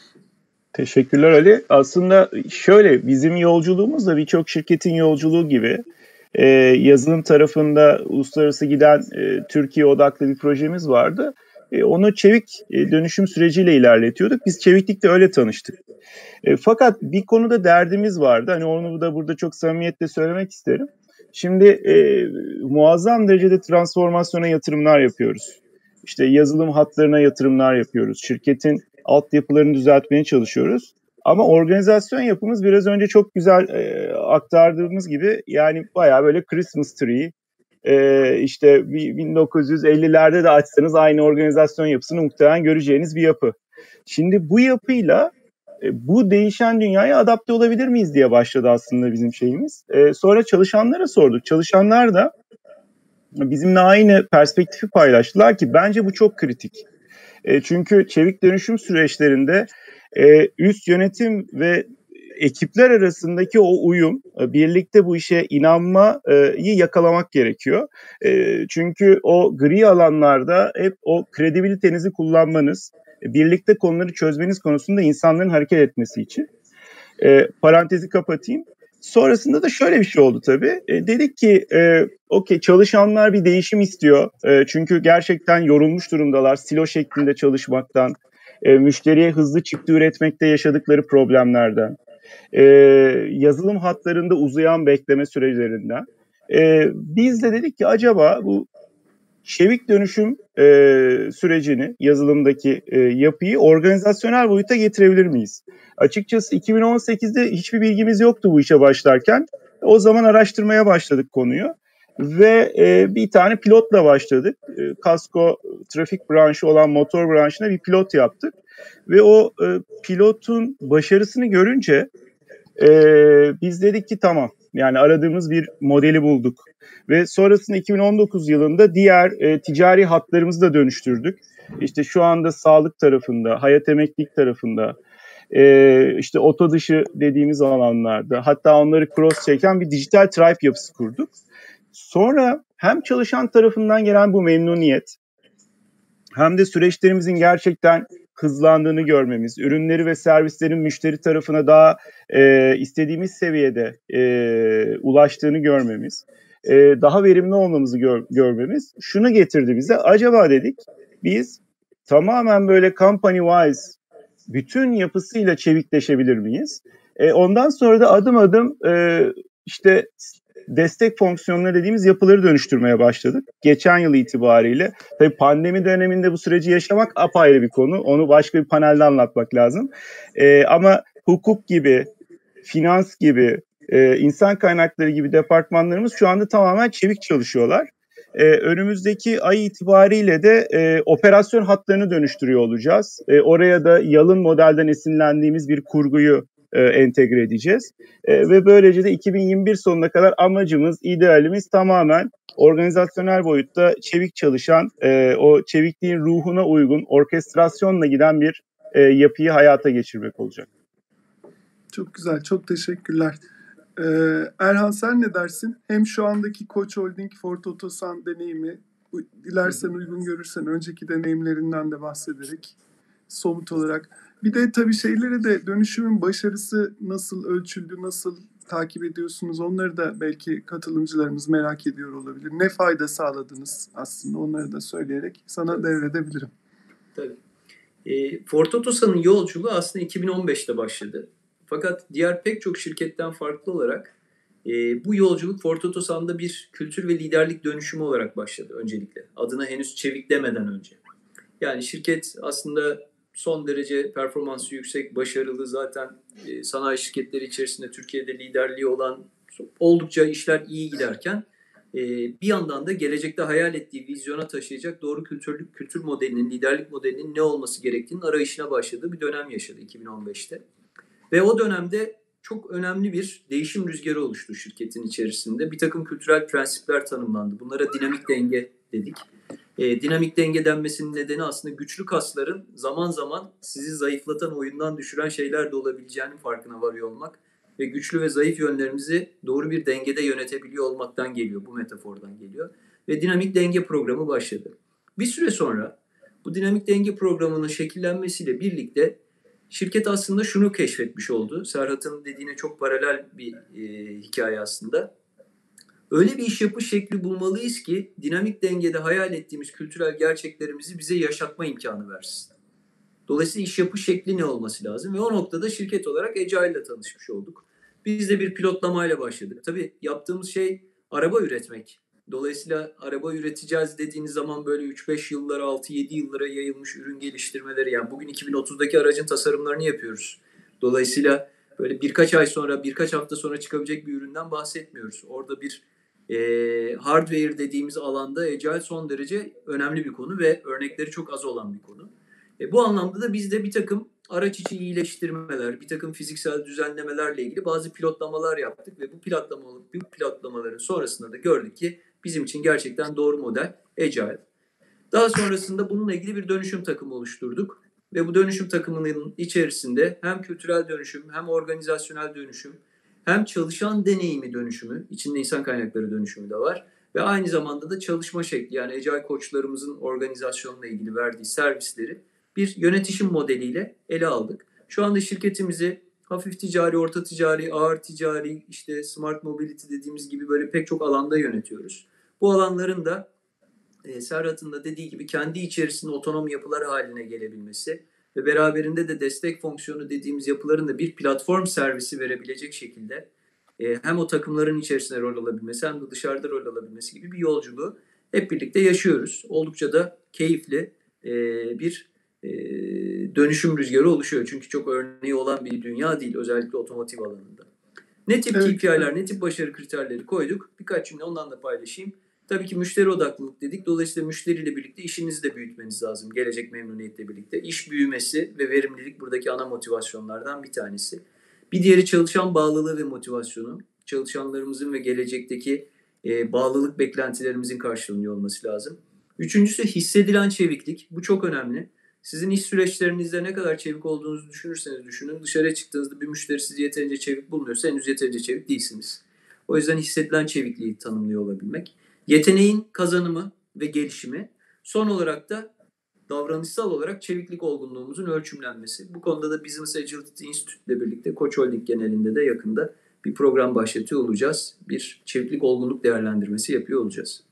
[SPEAKER 6] Teşekkürler Ali. Aslında şöyle, bizim yolculuğumuz da birçok şirketin yolculuğu gibi e, yazılım tarafında uluslararası giden e, Türkiye odaklı bir projemiz vardı. E, onu çevik e, dönüşüm süreciyle ilerletiyorduk. Biz çeviklikte öyle tanıştık. E, fakat bir konuda derdimiz vardı. Hani onu da burada çok samimiyetle söylemek isterim. Şimdi e, muazzam derecede transformasyona yatırımlar yapıyoruz. İşte yazılım hatlarına yatırımlar yapıyoruz. Şirketin altyapılarını düzeltmeye çalışıyoruz. Ama organizasyon yapımız biraz önce çok güzel e, aktardığımız gibi, yani bayağı böyle Christmas tree, e, işte bin dokuz yüz ellilerde de açsanız aynı organizasyon yapısını muhtemelen göreceğiniz bir yapı. Şimdi bu yapıyla e, bu değişen dünyaya adapte olabilir miyiz diye başladı aslında bizim şeyimiz. E, sonra çalışanlara sorduk. Çalışanlar da bizimle aynı perspektifi paylaştılar ki bence bu çok kritik. E, çünkü çevik dönüşüm süreçlerinde e, üst yönetim ve ekipler arasındaki o uyum, e, birlikte bu işe inanmayı yakalamak gerekiyor. E, çünkü o gri alanlarda hep o kredibilitenizi kullanmanız, e, birlikte konuları çözmeniz konusunda insanların hareket etmesi için. E, parantezi kapatayım. Sonrasında da şöyle bir şey oldu tabii. E, dedik ki e, okey, çalışanlar bir değişim istiyor. E, çünkü gerçekten yorulmuş durumdalar silo şeklinde çalışmaktan, e, müşteriye hızlı çıktı üretmekte yaşadıkları problemlerden, e, yazılım hatlarında uzayan bekleme süreçlerinden. E, biz de dedik ki acaba bu çevik dönüşüm e, sürecini, yazılımdaki e, yapıyı organizasyonel boyuta getirebilir miyiz? Açıkçası iki bin on sekizde hiçbir bilgimiz yoktu bu işe başlarken. O zaman araştırmaya başladık konuyu ve e, bir tane pilotla başladık. E, kasko trafik branşı olan motor branşına bir pilot yaptık ve o e, pilotun başarısını görünce e, biz dedik ki tamam, yani aradığımız bir modeli bulduk. Ve sonrasında iki bin on dokuz yılında diğer e, ticari hatlarımızı da dönüştürdük. İşte şu anda sağlık tarafında, hayat emeklilik tarafında, e, işte oto dışı dediğimiz alanlarda, hatta onları cross çeken bir dijital tribe yapısı kurduk. Sonra hem çalışan tarafından gelen bu memnuniyet, hem de süreçlerimizin gerçekten hızlandığını görmemiz, ürünleri ve servislerin müşteri tarafına daha e, istediğimiz seviyede e, ulaştığını görmemiz, e, daha verimli olmamızı gör, görmemiz şunu getirdi bize. Acaba dedik, biz tamamen böyle company wise bütün yapısıyla çevikleşebilir miyiz? E, ondan sonra da adım adım e, işte destek fonksiyonları dediğimiz yapıları dönüştürmeye başladık. Geçen yıl itibariyle. Tabii pandemi döneminde bu süreci yaşamak apayrı bir konu. Onu başka bir panelde anlatmak lazım. Ee, ama hukuk gibi, finans gibi, e, insan kaynakları gibi departmanlarımız şu anda tamamen çevik çalışıyorlar. Ee, önümüzdeki ay itibariyle de e, operasyon hatlarını dönüştürüyor olacağız. E, oraya da yalın modelden esinlendiğimiz bir kurguyu e, entegre edeceğiz. E, ve böylece de iki bin yirmi bir sonuna kadar amacımız, idealimiz tamamen organizasyonel boyutta çevik çalışan, e, o çevikliğin ruhuna uygun orkestrasyonla giden bir e, yapıyı hayata geçirmek olacak.
[SPEAKER 5] Çok güzel, çok teşekkürler. Ee, Erhan, sen ne dersin? Hem şu andaki Koç Holding, Ford Otosan deneyimi, dilersen uygun görürsen önceki deneyimlerinden de bahsederek somut olarak. Bir de tabii şeyleri de, dönüşümün başarısı nasıl ölçüldü, nasıl takip ediyorsunuz, onları da belki katılımcılarımız merak ediyor olabilir. Ne fayda sağladınız aslında, onları da söyleyerek sana devredebilirim.
[SPEAKER 2] Tabii. E, Ford Otosan'ın yolculuğu aslında iki bin on beşte başladı. Fakat diğer pek çok şirketten farklı olarak e, bu yolculuk Ford Otosan'da bir kültür ve liderlik dönüşümü olarak başladı öncelikle. Adına henüz çevik demeden önce. Yani şirket aslında son derece performansı yüksek, başarılı, zaten e, sanayi şirketleri içerisinde Türkiye'de liderliği olan, oldukça işler iyi giderken e, bir yandan da gelecekte hayal ettiği vizyona taşıyacak doğru kültür, kültür modelinin, liderlik modelinin ne olması gerektiğinin arayışına başladığı bir dönem yaşadı iki bin on beşte. Ve o dönemde çok önemli bir değişim rüzgarı oluştu şirketin içerisinde. Bir takım kültürel prensipler tanımlandı. Bunlara dinamik denge dedik. E, dinamik denge denmesinin nedeni aslında güçlü kasların zaman zaman sizi zayıflatan, oyundan düşüren şeyler de olabileceğinin farkına varıyor olmak ve güçlü ve zayıf yönlerimizi doğru bir dengede yönetebiliyor olmaktan geliyor. Bu metafordan geliyor. ve dinamik denge programı başladı. Bir süre sonra bu dinamik denge programının şekillenmesiyle birlikte şirket aslında şunu keşfetmiş oldu. Serhat'ın dediğine çok paralel bir e, hikaye aslında. Öyle bir iş yapış şekli bulmalıyız ki dinamik dengede hayal ettiğimiz kültürel gerçeklerimizi bize yaşatma imkanı versin. Dolayısıyla iş yapış şekli ne olması lazım? Ve o noktada şirket olarak Agile ile tanışmış olduk. Biz de bir pilotlamayla başladık. Tabii yaptığımız şey araba üretmek. Dolayısıyla araba üreteceğiz dediğiniz zaman böyle üç beş yıllara, altı yedi yıllara yayılmış ürün geliştirmeleri. Yani bugün iki bin otuzdaki aracın tasarımlarını yapıyoruz. Dolayısıyla böyle birkaç ay sonra, birkaç hafta sonra çıkabilecek bir üründen bahsetmiyoruz. Orada bir e, hardware dediğimiz alanda Agile son derece önemli bir konu ve örnekleri çok az olan bir konu. E, bu anlamda da biz de bir takım araç içi iyileştirmeler, bir takım fiziksel düzenlemelerle ilgili bazı pilotlamalar yaptık ve bu pilotlama, bu pilotlamaların sonrasında da gördük ki bizim için gerçekten doğru model Agile. Daha sonrasında bununla ilgili bir dönüşüm takımı oluşturduk ve bu dönüşüm takımının içerisinde hem kültürel dönüşüm, hem organizasyonel dönüşüm, hem çalışan deneyimi dönüşümü, içinde insan kaynakları dönüşümü de var ve aynı zamanda da çalışma şekli, yani Agile koçlarımızın organizasyonla ilgili verdiği servisleri bir yönetişim modeliyle ele aldık. Şu anda şirketimizi hafif ticari, orta ticari, ağır ticari, işte smart mobility dediğimiz gibi böyle pek çok alanda yönetiyoruz. Bu alanların da e, Serhat'ın da dediği gibi kendi içerisinde otonom yapılar haline gelebilmesi ve beraberinde de destek fonksiyonu dediğimiz yapıların da bir platform servisi verebilecek şekilde e, hem o takımların içerisinde rol alabilmesi hem de dışarıda rol alabilmesi gibi bir yolculuğu hep birlikte yaşıyoruz. Oldukça da keyifli e, bir dönüşüm rüzgarı oluşuyor. Çünkü çok örneği olan bir dünya değil. Özellikle otomotiv alanında. Ne tip
[SPEAKER 5] Evet.
[SPEAKER 2] K P I'ler, ne tip başarı kriterleri koyduk? Birkaç cümle ondan da paylaşayım. Tabii ki müşteri odaklılık dedik. Dolayısıyla müşteriyle birlikte işinizi de büyütmeniz lazım. Gelecek memnuniyetle birlikte. İş büyümesi ve verimlilik buradaki ana motivasyonlardan bir tanesi. Bir diğeri çalışan bağlılığı ve motivasyonu. Çalışanlarımızın ve gelecekteki e, bağlılık beklentilerimizin karşılanıyor olması lazım. Üçüncüsü hissedilen çeviklik. Bu çok önemli. Sizin iş süreçlerinizde ne kadar çevik olduğunuzu düşünürseniz düşünün. Dışarıya çıktığınızda bir müşteri sizi yeterince çevik bulmuyorsa henüz yeterince çevik değilsiniz. O yüzden hissedilen çevikliği tanımlıyor olabilmek. Yeteneğin kazanımı ve gelişimi. Son olarak da davranışsal olarak çeviklik olgunluğumuzun ölçümlenmesi. Bu konuda da Business Agility Institute ile birlikte Koç Holding genelinde de yakında bir program başlatıyor olacağız. Bir çeviklik olgunluk değerlendirmesi yapıyor olacağız.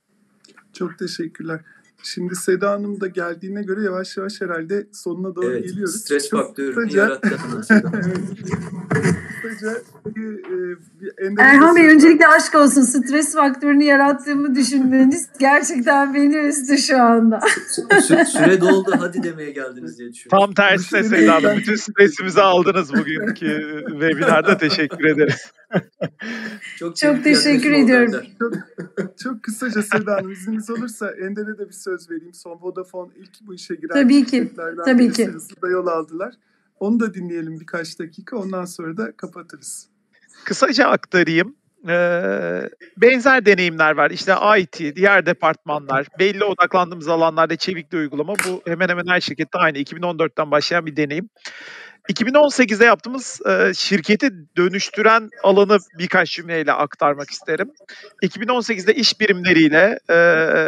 [SPEAKER 5] Çok teşekkürler. Şimdi Seda Hanım da geldiğine göre yavaş yavaş herhalde sonuna doğru
[SPEAKER 2] evet,
[SPEAKER 5] geliyoruz.
[SPEAKER 2] Stres
[SPEAKER 5] Çok
[SPEAKER 2] faktörünü
[SPEAKER 5] kısaca-
[SPEAKER 2] yarattı. Seda.
[SPEAKER 5] Kısaca bir, e, bir Ender'in
[SPEAKER 1] Erhan
[SPEAKER 5] de-
[SPEAKER 1] Bey, öncelikle aşk olsun. Stres faktörünü yarattığımı düşünmeniz gerçekten beni üzdü şu anda.
[SPEAKER 2] Sü- süre doldu hadi demeye geldiniz diye düşünüyorum.
[SPEAKER 3] Tam tersine
[SPEAKER 5] Müşteri
[SPEAKER 3] Seda Hanım.
[SPEAKER 5] beklentisi-
[SPEAKER 3] Bütün stresimizi aldınız bugünkü webinarda. Teşekkür ederiz.
[SPEAKER 2] Çok,
[SPEAKER 1] Çok
[SPEAKER 2] keyifli
[SPEAKER 1] teşekkür
[SPEAKER 2] yaklaşım oldu
[SPEAKER 1] ediyorum.
[SPEAKER 2] Ender.
[SPEAKER 5] Çok kısaca Seda Hanım, izniniz olursa Ender'e de bir söz vereyim. Son Vodafone ilk bu işe giren
[SPEAKER 1] Tabii ki,
[SPEAKER 5] şirketlerden
[SPEAKER 1] tabii
[SPEAKER 5] birisi,
[SPEAKER 1] ki.
[SPEAKER 5] hızlı da yol aldılar. Onu da dinleyelim birkaç dakika. Ondan sonra da kapatırız.
[SPEAKER 3] Kısaca aktarayım. Ee, benzer deneyimler var. İşte I T, diğer departmanlar, belli odaklandığımız alanlarda çevikli uygulama. Bu hemen hemen her şirkette aynı. iki bin on dörtten başlayan bir deneyim. iki bin on sekizde yaptığımız e, şirketi dönüştüren alanı birkaç cümleyle aktarmak isterim. iki bin on sekizde iş birimleriyle e,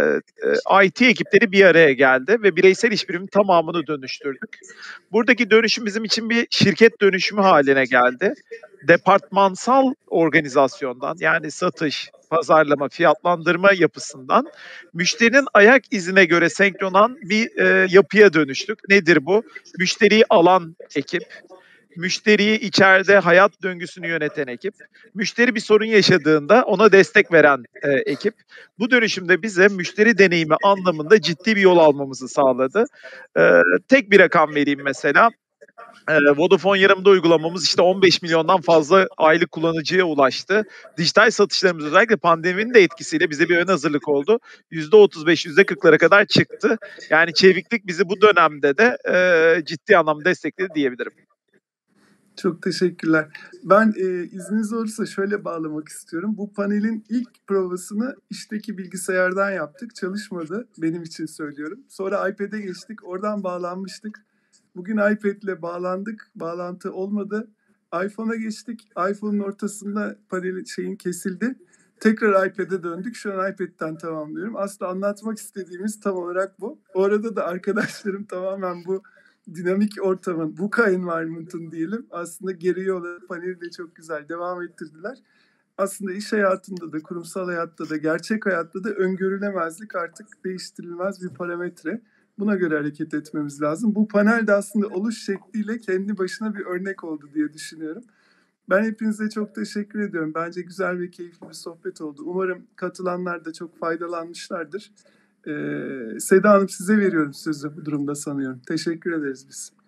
[SPEAKER 3] e, I T ekipleri bir araya geldi ve bireysel iş birimin tamamını dönüştürdük. Buradaki dönüşüm bizim için bir şirket dönüşümü haline geldi. Departmansal organizasyondan, yani satış, pazarlama, fiyatlandırma yapısından müşterinin ayak izine göre senkronan bir e, yapıya dönüştük. Nedir bu? Müşteriyi alan ekip, müşteriyi içeride hayat döngüsünü yöneten ekip, müşteri bir sorun yaşadığında ona destek veren e, ekip. Bu dönüşümde bize müşteri deneyimi anlamında ciddi bir yol almamızı sağladı. E, tek bir rakam vereyim mesela. E, Vodafone Yarım'da uygulamamız işte on beş milyondan fazla aylık kullanıcıya ulaştı. Dijital satışlarımız özellikle pandeminin de etkisiyle bize bir ön hazırlık oldu. yüzde otuz beş yüzde kırklara kadar çıktı. Yani çeviklik bizi bu dönemde de e, ciddi anlamda destekledi diyebilirim.
[SPEAKER 5] Çok teşekkürler. Ben e, izniniz olursa şöyle bağlamak istiyorum. Bu panelin ilk provasını işteki bilgisayardan yaptık. Çalışmadı. Benim için söylüyorum. Sonra iPad'e geçtik. Oradan bağlanmıştık. Bugün iPad'le bağlandık. Bağlantı olmadı. iPhone'a geçtik. iPhone'un ortasında panelin şeyin kesildi. tekrar iPad'e döndük. Şu an iPad'den tamamlıyorum. Aslında anlatmak istediğimiz tam olarak bu. O arada da arkadaşlarım tamamen bu dinamik ortamın, bu environment'ın diyelim aslında gereği olarak paneli de çok güzel devam ettirdiler. Aslında iş hayatında da, kurumsal hayatta da, gerçek hayatta da öngörülemezlik artık değiştirilmez bir parametre. Buna göre hareket etmemiz lazım. Bu panel de aslında oluş şekliyle kendi başına bir örnek oldu diye düşünüyorum. Ben hepinize çok teşekkür ediyorum. Bence güzel ve keyifli bir sohbet oldu. Umarım katılanlar da çok faydalanmışlardır. Ee, Seda Hanım size veriyorum sözü bu durumda sanıyorum. Teşekkür ederiz biz.